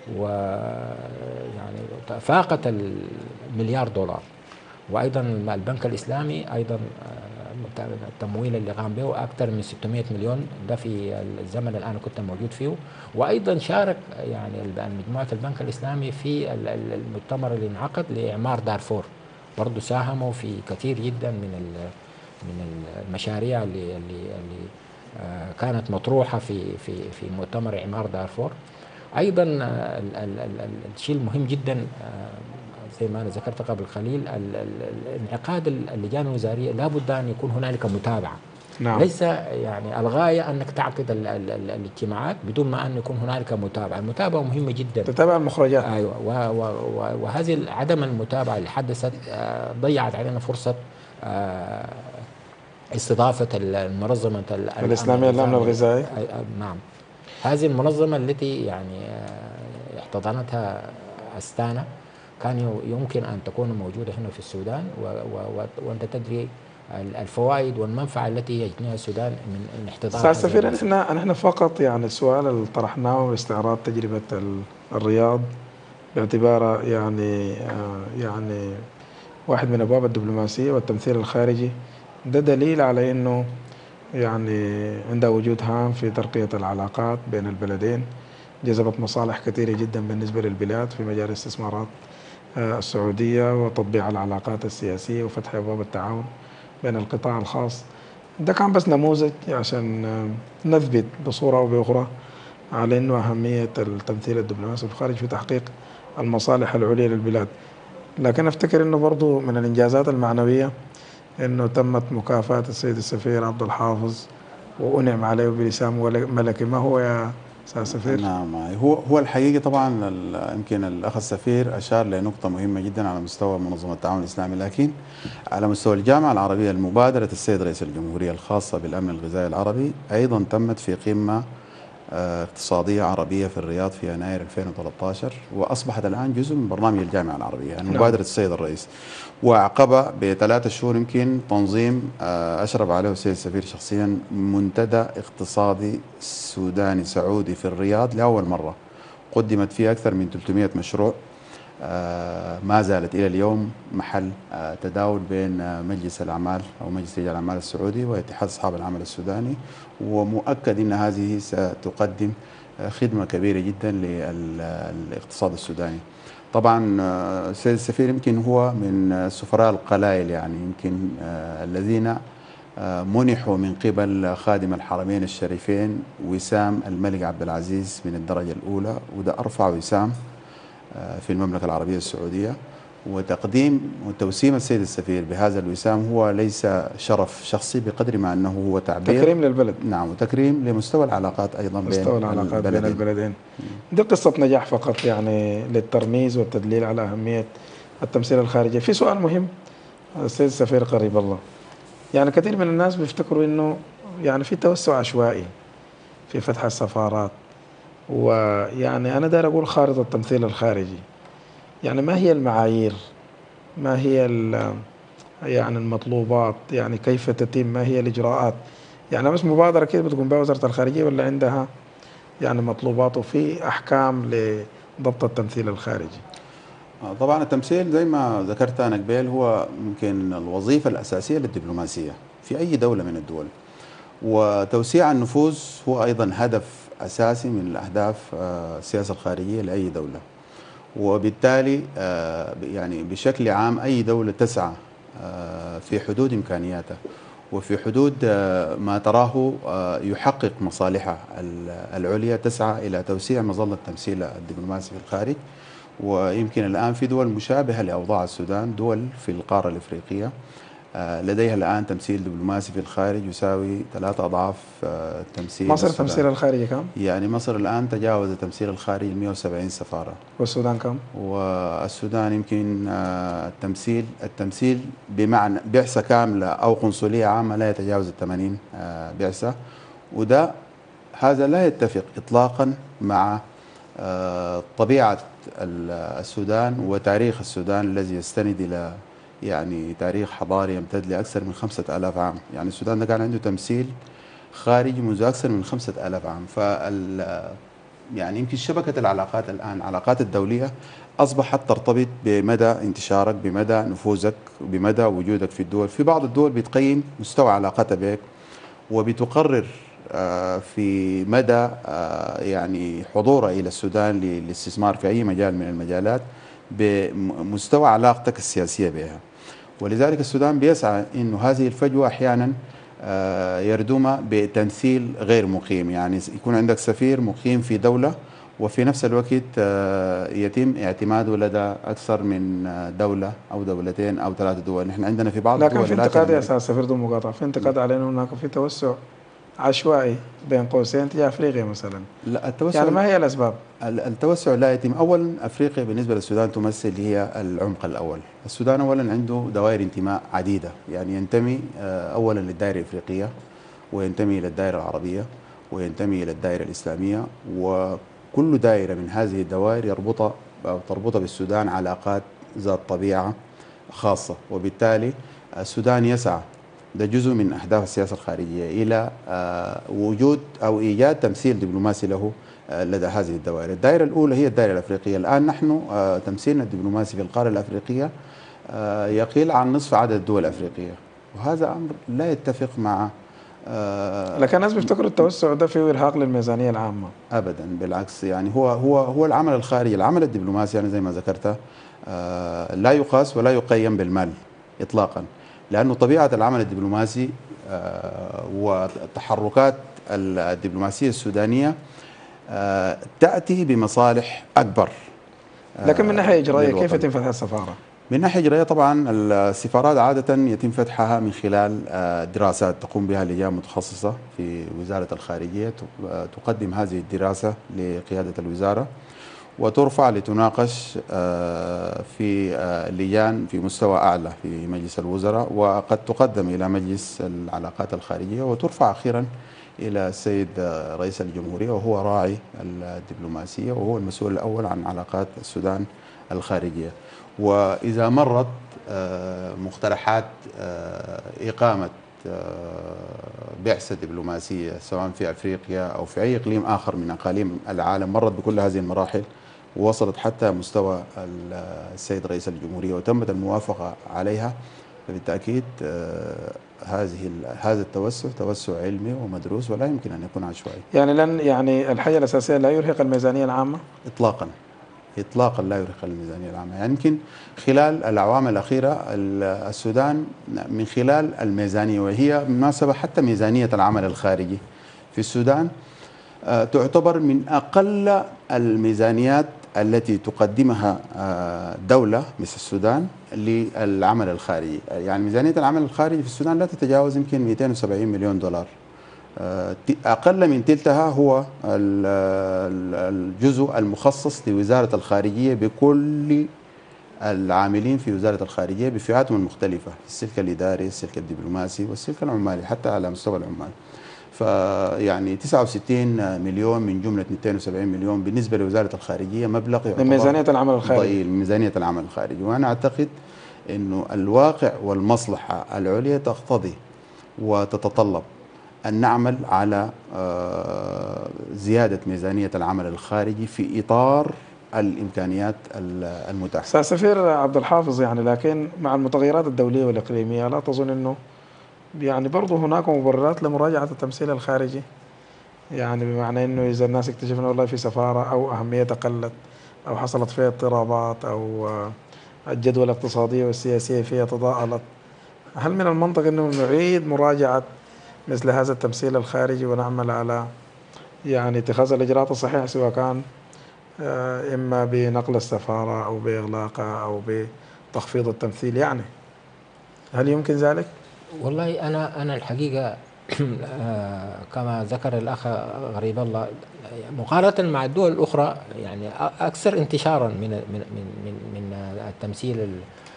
ويعني فاقت المليار دولار. وايضا البنك الاسلامي ايضا التمويل اللي قام به اكثر من 600 مليون، ده في الزمن اللي انا كنت موجود فيه. وايضا شارك يعني مجموعه البنك الاسلامي في المؤتمر اللي انعقد لاعمار دارفور، برضه ساهموا في كثير جدا من المشاريع اللي كانت مطروحه في مؤتمر اعمار دارفور. ايضا الشيء المهم جدا زي ما انا ذكرت قبل قليل، انعقاد اللجان الوزاريه لابد ان يكون هنالك متابعه. نعم. ليس يعني الغايه انك تعقد الاجتماعات بدون ما ان يكون هنالك متابعه. المتابعه مهمه جدا، تتابع المخرجات. ايوه، وهذه عدم المتابعه اللي حدثت ضيعت علينا فرصه استضافة المنظمة الإسلامية للأمن الغذائي. نعم، هذه المنظمة التي يعني احتضنتها أستانا كان يمكن أن تكون موجودة هنا في السودان، وأنت تدري الفوائد والمنفعة التي يجنيها السودان من احتضان. سعادة السفير، نحن فقط يعني السؤال اللي طرحناه باستعراض تجربة الرياض باعتبارها يعني واحد من أبواب الدبلوماسية والتمثيل الخارجي، ده دليل على انه يعني عندها وجود هام في ترقية العلاقات بين البلدين، جذبت مصالح كثيرة جدا بالنسبة للبلاد في مجال الاستثمارات السعودية وتطبيع العلاقات السياسية وفتح أبواب التعاون بين القطاع الخاص. ده كان بس نموذج عشان نثبت بصورة أو بأخرى على انه أهمية التمثيل الدبلوماسي في الخارج في تحقيق المصالح العليا للبلاد. لكن أفتكر انه برضو من الإنجازات المعنوية انه تمت مكافأة السيد السفير عبد الحافظ وأنعم عليه بلسان ملكي. ما هو يا سيد السفير؟ نعم، هو الحقيقة طبعا يمكن الأخ السفير أشار لنقطة مهمة جدا على مستوى منظمة التعاون الإسلامي، لكن على مستوى الجامعة العربية المبادرة السيد رئيس الجمهورية الخاصة بالأمن الغذائي العربي أيضا تمت في قمة اقتصادية عربية في الرياض في يناير 2013، وأصبحت الآن جزء من برنامج الجامعة العربية، يعني مبادرة السيد الرئيس. وعقب ب3 شهور يمكن تنظيم أشرف عليه السيد السفير شخصيا منتدى اقتصادي سوداني سعودي في الرياض لأول مرة، قدمت فيه أكثر من 300 مشروع، ما زالت إلى اليوم محل تداول بين مجلس الأعمال أو مجلس رجال الأعمال السعودي واتحاد أصحاب العمل السوداني، ومؤكد أن هذه ستقدم خدمة كبيرة جدا للاقتصاد السوداني. طبعا السيد السفير يمكن هو من السفراء القلائل، يعني يمكن الذين منحوا من قبل خادم الحرمين الشريفين وسام الملك عبد العزيز من الدرجة الأولى، وده أرفع وسام في المملكة العربية السعودية. وتقديم وتوسيم السيد السفير بهذا الوسام هو ليس شرف شخصي بقدر ما أنه هو تعبير تكريم للبلد. نعم، وتكريم لمستوى العلاقات أيضا مستوى العلاقات بين البلدين. دي قصة نجاح فقط يعني للترميز والتدليل على أهمية التمثيل الخارجي. في سؤال مهم السيد السفير قريب الله، يعني كثير من الناس بيفتكروا انه يعني في توسع عشوائي في فتح السفارات، ويعني انا داير اقول خارطة التمثيل الخارجي، يعني ما هي المعايير، ما هي يعني المطلوبات، يعني كيف تتم، ما هي الاجراءات، يعني بس مبادرة كده بتقوم بها وزارة الخارجية ولا عندها يعني مطلوبات وفي احكام لضبط التمثيل الخارجي؟ طبعا التمثيل زي ما ذكرت أنا قبل هو يمكن الوظيفة الأساسية للدبلوماسية في أي دولة من الدول، وتوسيع النفوذ هو أيضا هدف أساسي من الأهداف السياسة الخارجية لأي دولة. وبالتالي يعني بشكل عام أي دولة تسعى في حدود إمكانياتها وفي حدود ما تراه يحقق مصالحها العليا تسعى إلى توسيع مظلة التمثيل الدبلوماسي في الخارج. ويمكن الآن في دول مشابهة لأوضاع السودان، دول في القارة الإفريقية لديها الآن تمثيل دبلوماسي في الخارج يساوي 3 أضعاف تمثيل مصر السودان. تمثيل الخارجي كم؟ يعني مصر الآن تجاوز تمثيل الخارج 170 سفارة. والسودان كم؟ والسودان يمكن التمثيل بمعنى بعثة كاملة أو قنصلية عامة لا يتجاوز 80 بعثة، وده هذا لا يتفق إطلاقا مع طبيعة السودان وتاريخ السودان الذي يستند إلى يعني تاريخ حضاري يمتد لأكثر من 5000 عام. يعني السودان ده كان عنده تمثيل خارجي منذ أكثر من 5000 عام. يعني يمكن شبكة العلاقات الآن العلاقات الدولية أصبحت ترتبط بمدى انتشارك، بمدى نفوذك، بمدى وجودك في الدول. في بعض الدول بتقيم مستوى علاقتها بك وبتقرر في مدى يعني حضورها إلى السودان للاستثمار في أي مجال من المجالات بمستوى علاقتك السياسية بها. ولذلك السودان بيسعى أنه هذه الفجوة أحيانا يردمها بتمثيل غير مقيم، يعني يكون عندك سفير مقيم في دولة وفي نفس الوقت يتم اعتماده لدى أكثر من دولة أو دولتين أو 3 دول. نحن عندنا في بعض لكن الدول في انتقاد يا أستاذ سفير دون مقاطعة، في انتقاد علينا هناك في توسع عشوائي بين قوسين تجاه أفريقيا مثلا. لا، التوسع يعني ما هي الأسباب؟ التوسع لا يتم. أولا أفريقيا بالنسبة للسودان تمثل هي العمق الأول. السودان أولا عنده دوائر انتماء عديدة، يعني ينتمي أولا للدائرة الإفريقية، وينتمي إلى الدائرة العربية، وينتمي إلى الدائرة الإسلامية، وكل دائرة من هذه الدوائر تربط بالسودان علاقات ذات طبيعة خاصة. وبالتالي السودان يسعى، ده جزء من أهداف السياسة الخارجية، إلى وجود أو إيجاد تمثيل دبلوماسي له لدى هذه الدوائر. الدائرة الأولى هي الدائرة الأفريقية. الآن نحن تمثيلنا الدبلوماسي في القارة الأفريقية يقل عن نصف عدد الدول الأفريقية، وهذا أمر لا يتفق مع لكن الناس بيفتكروا التوسع ده فيه إرهاق للميزانية العامة. أبدا، بالعكس. يعني هو العمل الخارجي، العمل الدبلوماسي يعني زي ما ذكرت لا يقاس ولا يقيم بالمال إطلاقا، لأنه طبيعة العمل الدبلوماسي وتحركات الدبلوماسية السودانية تأتي بمصالح أكبر. لكن من ناحية إجرائية كيف يتم فتح السفارة؟ من ناحية إجرائية طبعا السفارات عادة يتم فتحها من خلال دراسات تقوم بها لجان متخصصة في وزارة الخارجية، تقدم هذه الدراسة لقيادة الوزارة وترفع لتناقش في لجان في مستوى أعلى في مجلس الوزراء، وقد تقدم إلى مجلس العلاقات الخارجية وترفع أخيرا إلى السيد رئيس الجمهورية، وهو راعي الدبلوماسية وهو المسؤول الأول عن علاقات السودان الخارجية. وإذا مرت مقترحات إقامة بعثة دبلوماسية سواء في أفريقيا أو في أي إقليم آخر من أقاليم العالم، مرت بكل هذه المراحل ووصلت حتى مستوى السيد رئيس الجمهورية وتمت الموافقة عليها، فبالتأكيد هذا التوسع توسع علمي ومدروس ولا يمكن أن يكون عشوائي. يعني لن يعني الحاجة الأساسية لا يرهق الميزانية العامة؟ إطلاقا إطلاقا لا يرهق الميزانية العامة. يعني يمكن خلال الأعوام الأخيرة السودان من خلال الميزانية، وهي بالمناسبة حتى ميزانية العمل الخارجي في السودان تعتبر من أقل الميزانيات التي تقدمها دولة مثل السودان للعمل الخارجي. يعني ميزانية العمل الخارجي في السودان لا تتجاوز يمكن 270 مليون دولار. أقل من تلتها هو الجزء المخصص لوزارة الخارجية بكل العاملين في وزارة الخارجية بفئاتهم المختلفة، السلك الإداري، السلك الدبلوماسي، والسلك العمالي حتى على مستوى العمال. فيعني 69 مليون من جملة 270 مليون بالنسبة لوزارة الخارجية مبلغ من ميزانية العمل الخارجي. ضئيل من ميزانية العمل الخارجي. وأنا أعتقد أنه الواقع والمصلحة العليا تقتضي وتتطلب أن نعمل على زيادة ميزانية العمل الخارجي في إطار الإمكانيات المتاحة. أستاذ سفير عبد الحافظ، يعني لكن مع المتغيرات الدولية والإقليمية لا تظن أنه يعني برضو هناك مبررات لمراجعة التمثيل الخارجي؟ يعني بمعنى أنه إذا الناس اكتشفنا والله في سفارة أو أهميتها قلت أو حصلت فيها اضطرابات أو الجدوى الاقتصادية والسياسية فيها تضاءلت، هل من المنطق أنه نعيد مراجعة مثل هذا التمثيل الخارجي ونعمل على يعني اتخاذ الإجراءات الصحيحة، سواء كان إما بنقل السفارة أو بإغلاقها أو بتخفيض التمثيل؟ يعني هل يمكن ذلك؟ والله أنا الحقيقة كما ذكر الأخ غريب الله، مقارنة مع الدول الأخرى يعني أكثر انتشارا من التمثيل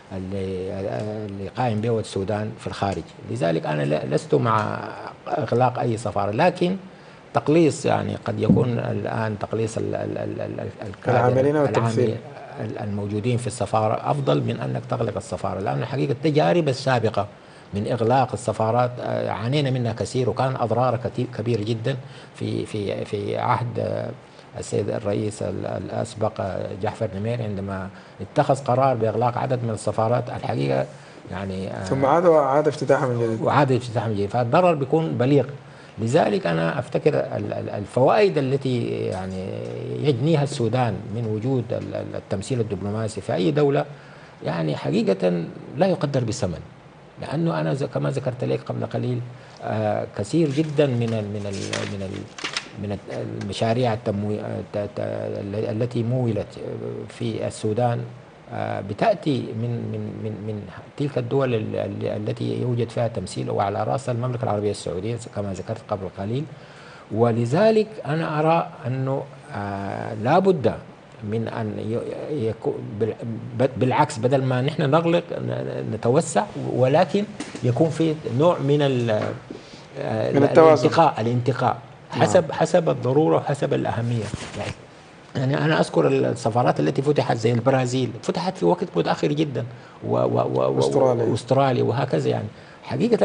اللي قائم به السودان في الخارج. لذلك أنا لست مع إغلاق أي سفارة، لكن تقليص يعني قد يكون الآن تقليص العاملين والتمثيل الموجودين في السفارة أفضل من أنك تغلق السفارة، لأن الحقيقة التجارب السابقة من إغلاق السفارات عانينا منها كثير، وكان أضرارها كبيرة جدا في عهد السيد الرئيس الأسبق جعفر نميري عندما اتخذ قرار بإغلاق عدد من السفارات الحقيقة يعني ثم عاد افتتاحها من جديد وعاد افتتاحها من جديد، فالضرر بيكون بليغ. لذلك أنا أفتكر الفوائد التي يعني يجنيها السودان من وجود التمثيل الدبلوماسي في أي دولة يعني حقيقة لا يقدر بثمن، لأنه أنا كما ذكرت لك قبل قليل كثير جدا من المشاريع التي مولت في السودان بتأتي من تلك الدول التي يوجد فيها تمثيل، وعلى رأسها المملكة العربية السعودية كما ذكرت قبل قليل. ولذلك أنا أرى أنه لا بد من أن يكون بالعكس، بدل ما نحن نغلق نتوسع، ولكن يكون في نوع من الانتقاء حسب الضرورة وحسب الأهمية. يعني أنا أذكر السفارات التي فتحت زي البرازيل فتحت في وقت متأخر جدا، وأستراليا وهكذا. يعني حقيقة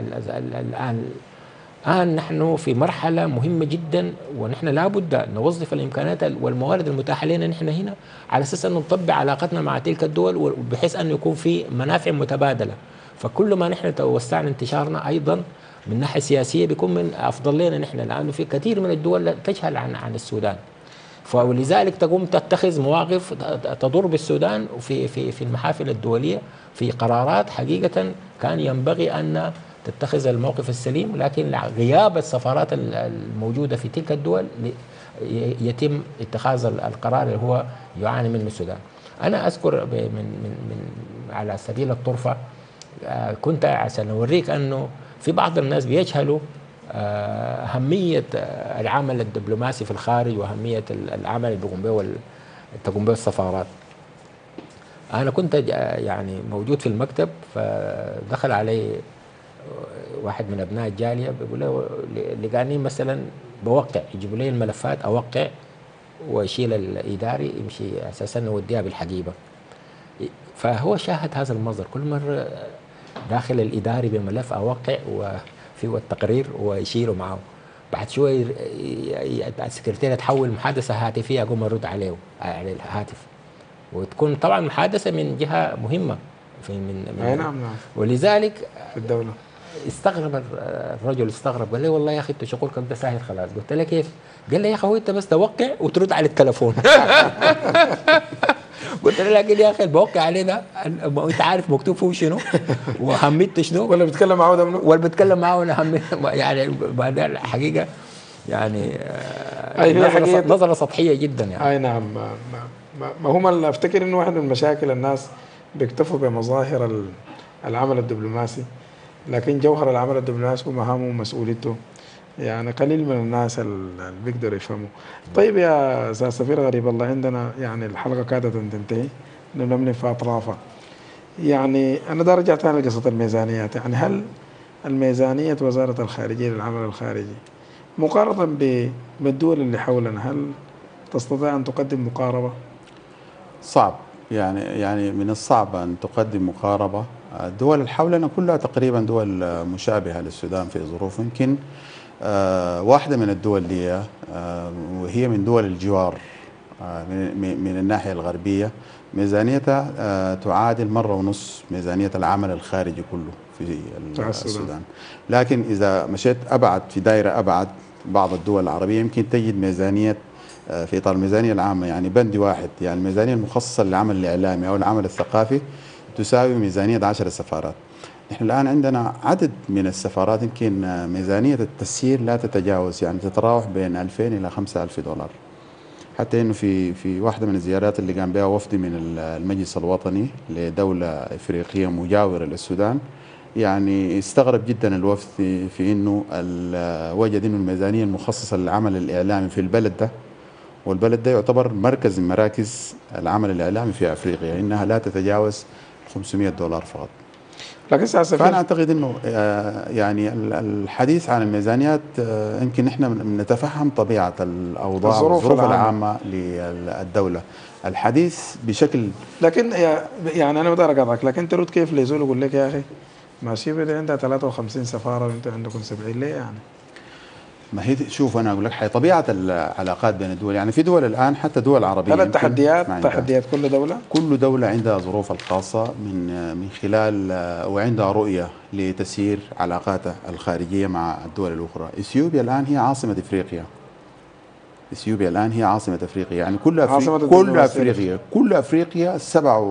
الآن نحن في مرحلة مهمة جدا، ونحن لابد نوظف الإمكانات والموارد المتاحة لنا نحن هنا على أساس أن نطبق علاقتنا مع تلك الدول، بحيث أن يكون في منافع متبادلة. فكل ما نحن توسعنا انتشارنا أيضا من ناحية سياسية بيكون من أفضل لنا نحن، لأنه في كثير من الدول تجهل عن السودان، فلذلك تقوم تتخذ مواقف تضر بالسودان في المحافل الدولية، في قرارات حقيقة كان ينبغي أن تتخذ الموقف السليم، لكن غياب السفارات الموجودة في تلك الدول يتم اتخاذ القرار اللي هو يعاني منه السودان. أنا أذكر من على سبيل الطرفة كنت عشان أوريك أنه في بعض الناس بيجهلوا أهمية العمل الدبلوماسي في الخارج وأهمية العمل اللي تقوم به السفارات. أنا كنت يعني موجود في المكتب، فدخل علي واحد من أبناء الجالية بيقول له لقاني مثلا بوقع، يجيبوا لي الملفات أوقع ويشيل الإداري يمشي أساسا نوديها بالحقيبة. فهو شاهد هذا المنظر كل مرة داخل الإداري بملف أوقع وفيه التقرير ويشيله معه. بعد شوي السكرتيرة تحول محادثة هاتفية أقوم أرد عليه على الهاتف، وتكون طبعا محادثة من جهة مهمة في من اي نعم نعم ولذلك في الدوله. استغرب الرجل، استغرب قال لي والله يا اخي انت شغلك ده سهل خلاص. قلت له كيف؟ قال لي يا اخي هو انت بس توقع وترد على التليفون. قلت له لكن يا اخي البوقع عليه ده انت عارف مكتوب فيه شنو وهميت شنو ولا بيتكلم معه ده منه؟ ولا بتكلم معاه وانا يعني بعدين الحقيقه يعني اي هي نظره حقيقة. نظره سطحيه جدا يعني. اي نعم. ما هم اللي افتكر انه واحد من مشاكل الناس بيكتفوا بمظاهر العمل الدبلوماسي، لكن جوهر العمل الدبلوماسي ومهامه ومسؤوليته يعني قليل من الناس اللي بيقدروا يفهموا. طيب يا استاذ سفير غريب الله، عندنا يعني الحلقه كادت ان تنتهي، نمني في اطرافها. يعني انا ده رجعت ثاني لقصه الميزانيات. يعني هل الميزانيه وزاره الخارجيه للعمل الخارجي مقارنه بالدول اللي حولنا، هل تستطيع ان تقدم مقاربه؟ صعب، يعني من الصعب أن تقدم مقاربة. الدول اللي حولنا كلها تقريبا دول مشابهة للسودان في ظروف. يمكن واحدة من الدول دي وهي من دول الجوار من الناحية الغربية ميزانيتها تعادل مرة ونص ميزانية العمل الخارجي كله في السودان. لكن إذا مشيت أبعد في دائرة أبعد بعض الدول العربية يمكن تجد ميزانية في إطار الميزانية العامة، يعني بند واحد، يعني الميزانية المخصصة للعمل الإعلامي أو العمل الثقافي تساوي ميزانية 10 سفارات. نحن الآن عندنا عدد من السفارات يمكن ميزانية التسيير لا تتجاوز، يعني تتراوح بين 2000 إلى 5000 دولار. حتى انه في واحده من الزيارات اللي قام بها وفد من المجلس الوطني لدوله افريقيه مجاوره للسودان، يعني استغرب جدا الوفد في انه وجد انه الميزانيه المخصصه للعمل الاعلامي في البلد ده، والبلد ده يعتبر مركز من مراكز العمل الاعلامي في افريقيا، انها لا تتجاوز 500 دولار فقط. لكن فأنا أعتقد أنه يعني الحديث عن الميزانيات يمكن نحن نتفهم طبيعة الأوضاع والظروف العامة للدولة. الحديث بشكل لكن يعني أنا بدي أقاطعك، لكن ترد كيف ليزول يقول لك يا أخي ما سيبي دي عندها 53 سفارة وأنتوا عندكم 70 ليه يعني؟ ما هي شوف أنا أقول لك طبيعة العلاقات بين الدول، يعني في دول الآن حتى دول عربية هل تحديات كل دولة؟ كل دولة عندها ظروفها الخاصة من خلال وعندها رؤية لتسيير علاقاتها الخارجية مع الدول الأخرى. إثيوبيا الآن هي عاصمة إفريقيا. إثيوبيا الآن هي عاصمة أفريقيا، يعني كل أفريقيا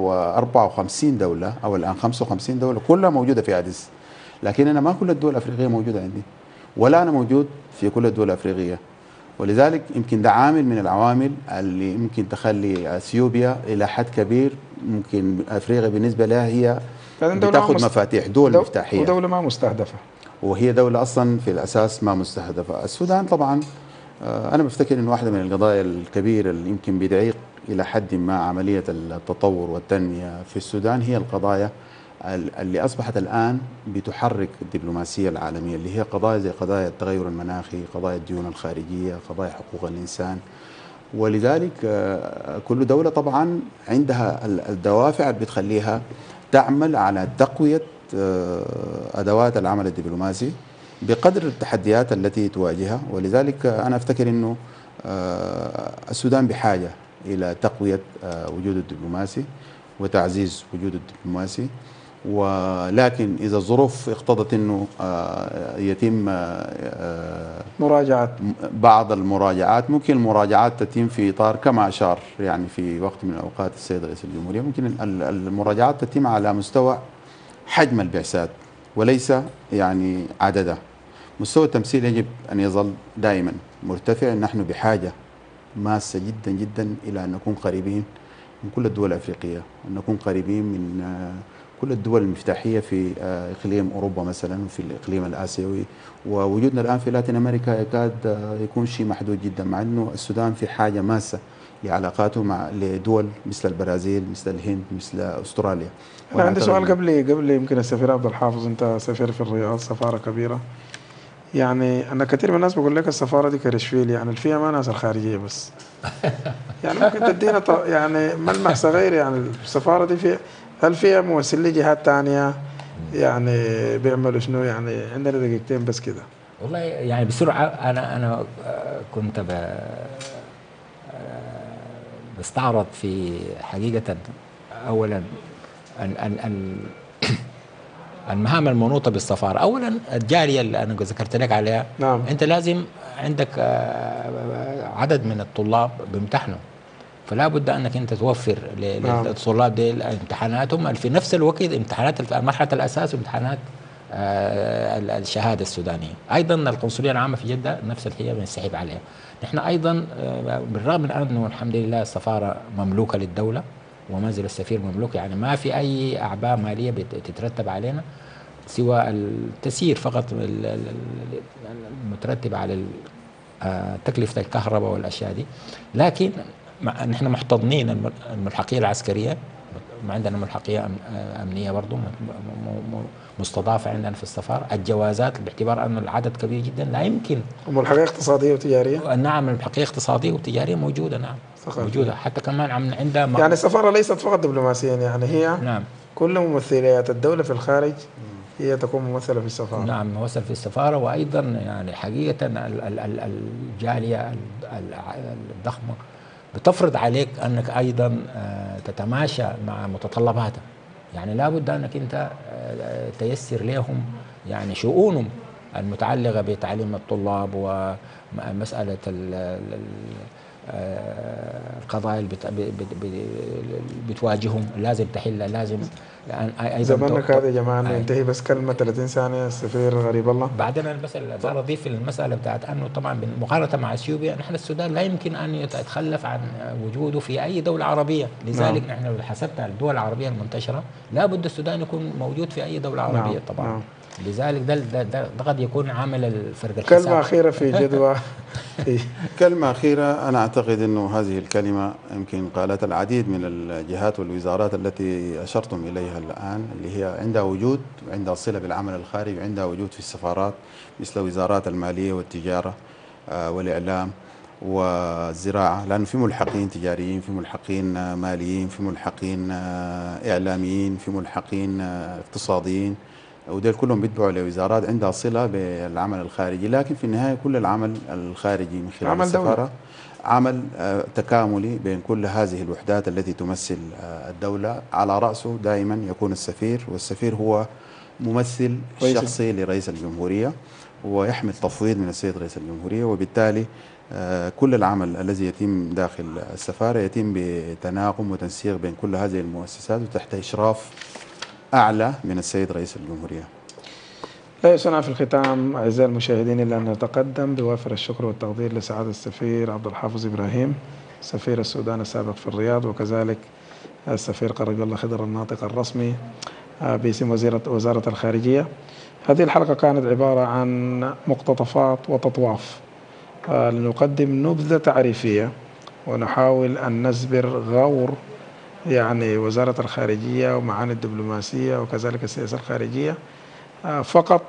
54 دولة أو الآن 55 دولة كلها موجودة في أديس. لكن أنا ما كل الدول الأفريقية موجودة عندي، ولا أنا موجود في كل الدول الأفريقية. ولذلك يمكن ده عامل من العوامل اللي يمكن تخلي اثيوبيا الى حد كبير، ممكن افريقيا بالنسبه لها هي بتاخذ مفاتيح دول مفتاحيه، ودوله ما مستهدفه، وهي دوله اصلا في الاساس ما مستهدفه. السودان طبعا انا بفتكر انه واحده من القضايا الكبيره اللي يمكن بتعيق الى حد ما عمليه التطور والتنميه في السودان هي القضايا اللي أصبحت الآن بتحرك الدبلوماسية العالمية، اللي هي قضايا زي قضايا التغير المناخي، قضايا الديون الخارجية، قضايا حقوق الإنسان. ولذلك كل دولة طبعا عندها الدوافع اللي بتخليها تعمل على تقوية أدوات العمل الدبلوماسي بقدر التحديات التي تواجهها. ولذلك أنا أفتكر أنه السودان بحاجة إلى تقوية وجود الدبلوماسي وتعزيز وجود الدبلوماسي. ولكن إذا الظروف اقتضت أنه يتم مراجعة بعض المراجعات، ممكن المراجعات تتم في إطار كما أشار يعني في وقت من الأوقات السيد رئيس الجمهورية، ممكن المراجعات تتم على مستوى حجم البعثات وليس يعني عددها. مستوى التمثيل يجب أن يظل دائما مرتفع. نحن بحاجة ماسة جدا جدا إلى أن نكون قريبين من كل الدول الأفريقية، أن نكون قريبين من كل الدول المفتاحية في إقليم أوروبا مثلا وفي الإقليم الآسيوي. ووجودنا الآن في لاتين أمريكا يكاد يكون شيء محدود جدا، مع أنه السودان في حاجة ماسة لعلاقاته مع لدول مثل البرازيل، مثل الهند، مثل أستراليا. أنا عندي سؤال قبل يمكن السفير عبد الحافظ، أنت سفير في الرياض، سفارة كبيرة. يعني أنا كثير من الناس بقول لك السفارة دي كرشفيل، يعني فيها ما ناس الخارجية بس. يعني ممكن تدينا يعني ملمح صغير، يعني السفارة دي هل فيها ممثل لجهات تانية؟ يعني بيعملوا شنو؟ يعني عندنا دقيقتين بس كده. والله يعني بسرعة أنا كنت بستعرض في حقيقة أولا المهام المنوطة بالسفارة. أولا الجالية اللي أنا ذكرت لك عليها، نعم. أنت لازم عندك عدد من الطلاب بيمتحنوا، فلا بد أنك أنت توفر للطلاب دي امتحاناتهم في نفس الوقت، امتحانات مرحلة الأساس وامتحانات الشهادة السودانية. أيضا القنصلية العامة في جدة نفس الحكاية بنسحب عليها. نحن أيضا بالرغم من أنه الحمد لله السفارة مملوكة للدولة ومنزل السفير مملوك، يعني ما في أي أعباء مالية بتترتب علينا سوى التسيير فقط المترتب على تكلفة الكهرباء والأشياء دي. لكن نحن محتضنين الملحقية العسكرية، عندنا ملحقية أمنية برضو مستضافة عندنا في السفارة. الجوازات باعتبار أن العدد كبير جدا لا يمكن. وملحقية اقتصادية وتجارية؟ نعم، الملحقية اقتصادية وتجارية موجودة، نعم موجودة. حتى كمان عندها يعني السفارة ليست فقط دبلوماسيا، يعني هي نعم كل ممثليات الدولة في الخارج هي تكون ممثلة في السفارة. نعم ممثل في السفارة. وأيضا يعني حقيقة الجالية الضخمة بتفرض عليك أنك أيضا تتماشى مع متطلباتها. يعني لا بد أنك أنت تيسر لهم يعني شؤونهم المتعلقة بتعليم الطلاب ومسألة القضايا اللي بتواجههم لازم تحلها. لازم أيضا زمانك هذا يا جماعة ننتهي بس كلمة 30 ثانية. السفير غريب الله. بعدين أنا بس أضيف المسألة بتاعت أنه طبعا مقارنة مع اثيوبيا نحن السودان لا يمكن أن يتخلف عن وجوده في أي دولة عربية. لذلك نحن لو حسبنا الدول العربية المنتشرة لا بد السودان يكون موجود في أي دولة عربية طبعا. لذلك ده قد يكون عامل الفرق الحساب. كلمة أخيرة في جدوى. كلمة أخيرة، أنا أعتقد أنه هذه الكلمة يمكن قالت العديد من الجهات والوزارات التي أشرتم إليها الآن، اللي هي عندها وجود وعندها صلة بالعمل الخارجي وعندها وجود في السفارات، مثل وزارات المالية والتجارة والإعلام والزراعة، لأنه في ملحقين تجاريين، في ملحقين ماليين، في ملحقين إعلاميين، في ملحقين اقتصاديين، ودول كلهم بيتبعوا لوزارات عندها صلة بالعمل الخارجي. لكن في النهاية كل العمل الخارجي من خلال السفارة عمل تكاملي بين كل هذه الوحدات التي تمثل الدولة. على رأسه دائما يكون السفير، والسفير هو ممثل شخصي لرئيس الجمهورية ويحمل تفويض من السيد رئيس الجمهورية. وبالتالي كل العمل الذي يتم داخل السفارة يتم بتناغم وتنسيق بين كل هذه المؤسسات وتحت إشراف أعلى من السيد رئيس الجمهورية. لا يسعنا في الختام أعزائي المشاهدين إلا أن نتقدم بوافر الشكر والتقدير لسعادة السفير عبد الحافظ إبراهيم سفير السودان السابق في الرياض، وكذلك السفير قرب الله خضر الناطق الرسمي باسم وزارة الخارجية. هذه الحلقة كانت عبارة عن مقتطفات وتطواف لنقدم نبذة تعريفية ونحاول أن نسبر غور يعني وزارة الخارجية ومعاني الدبلوماسية وكذلك السياسة الخارجية، فقط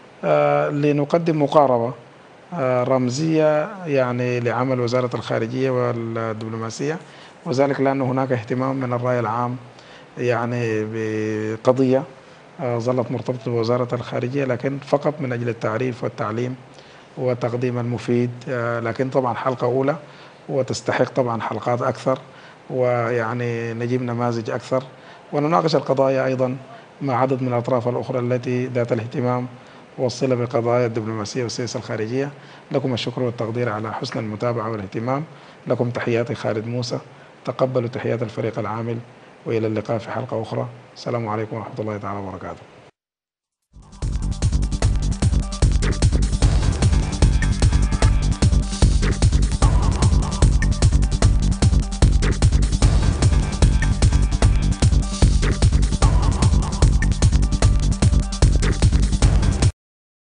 لنقدم مقاربة رمزية يعني لعمل وزارة الخارجية والدبلوماسية، وذلك لأن هناك اهتمام من الرأي العام يعني بقضية ظلت مرتبطة بوزارة الخارجية، لكن فقط من أجل التعريف والتعليم وتقديم المفيد. لكن طبعا حلقة أولى وتستحق طبعا حلقات أكثر، ويعني نجيب نماذج أكثر ونناقش القضايا أيضا مع عدد من الأطراف الأخرى التي ذات الاهتمام والصلة بقضايا الدبلوماسية والسياسة الخارجية. لكم الشكر والتقدير على حسن المتابعة والاهتمام. لكم تحياتي خالد موسى، تقبلوا تحيات الفريق العامل، وإلى اللقاء في حلقة أخرى. السلام عليكم ورحمة الله تعالى وبركاته.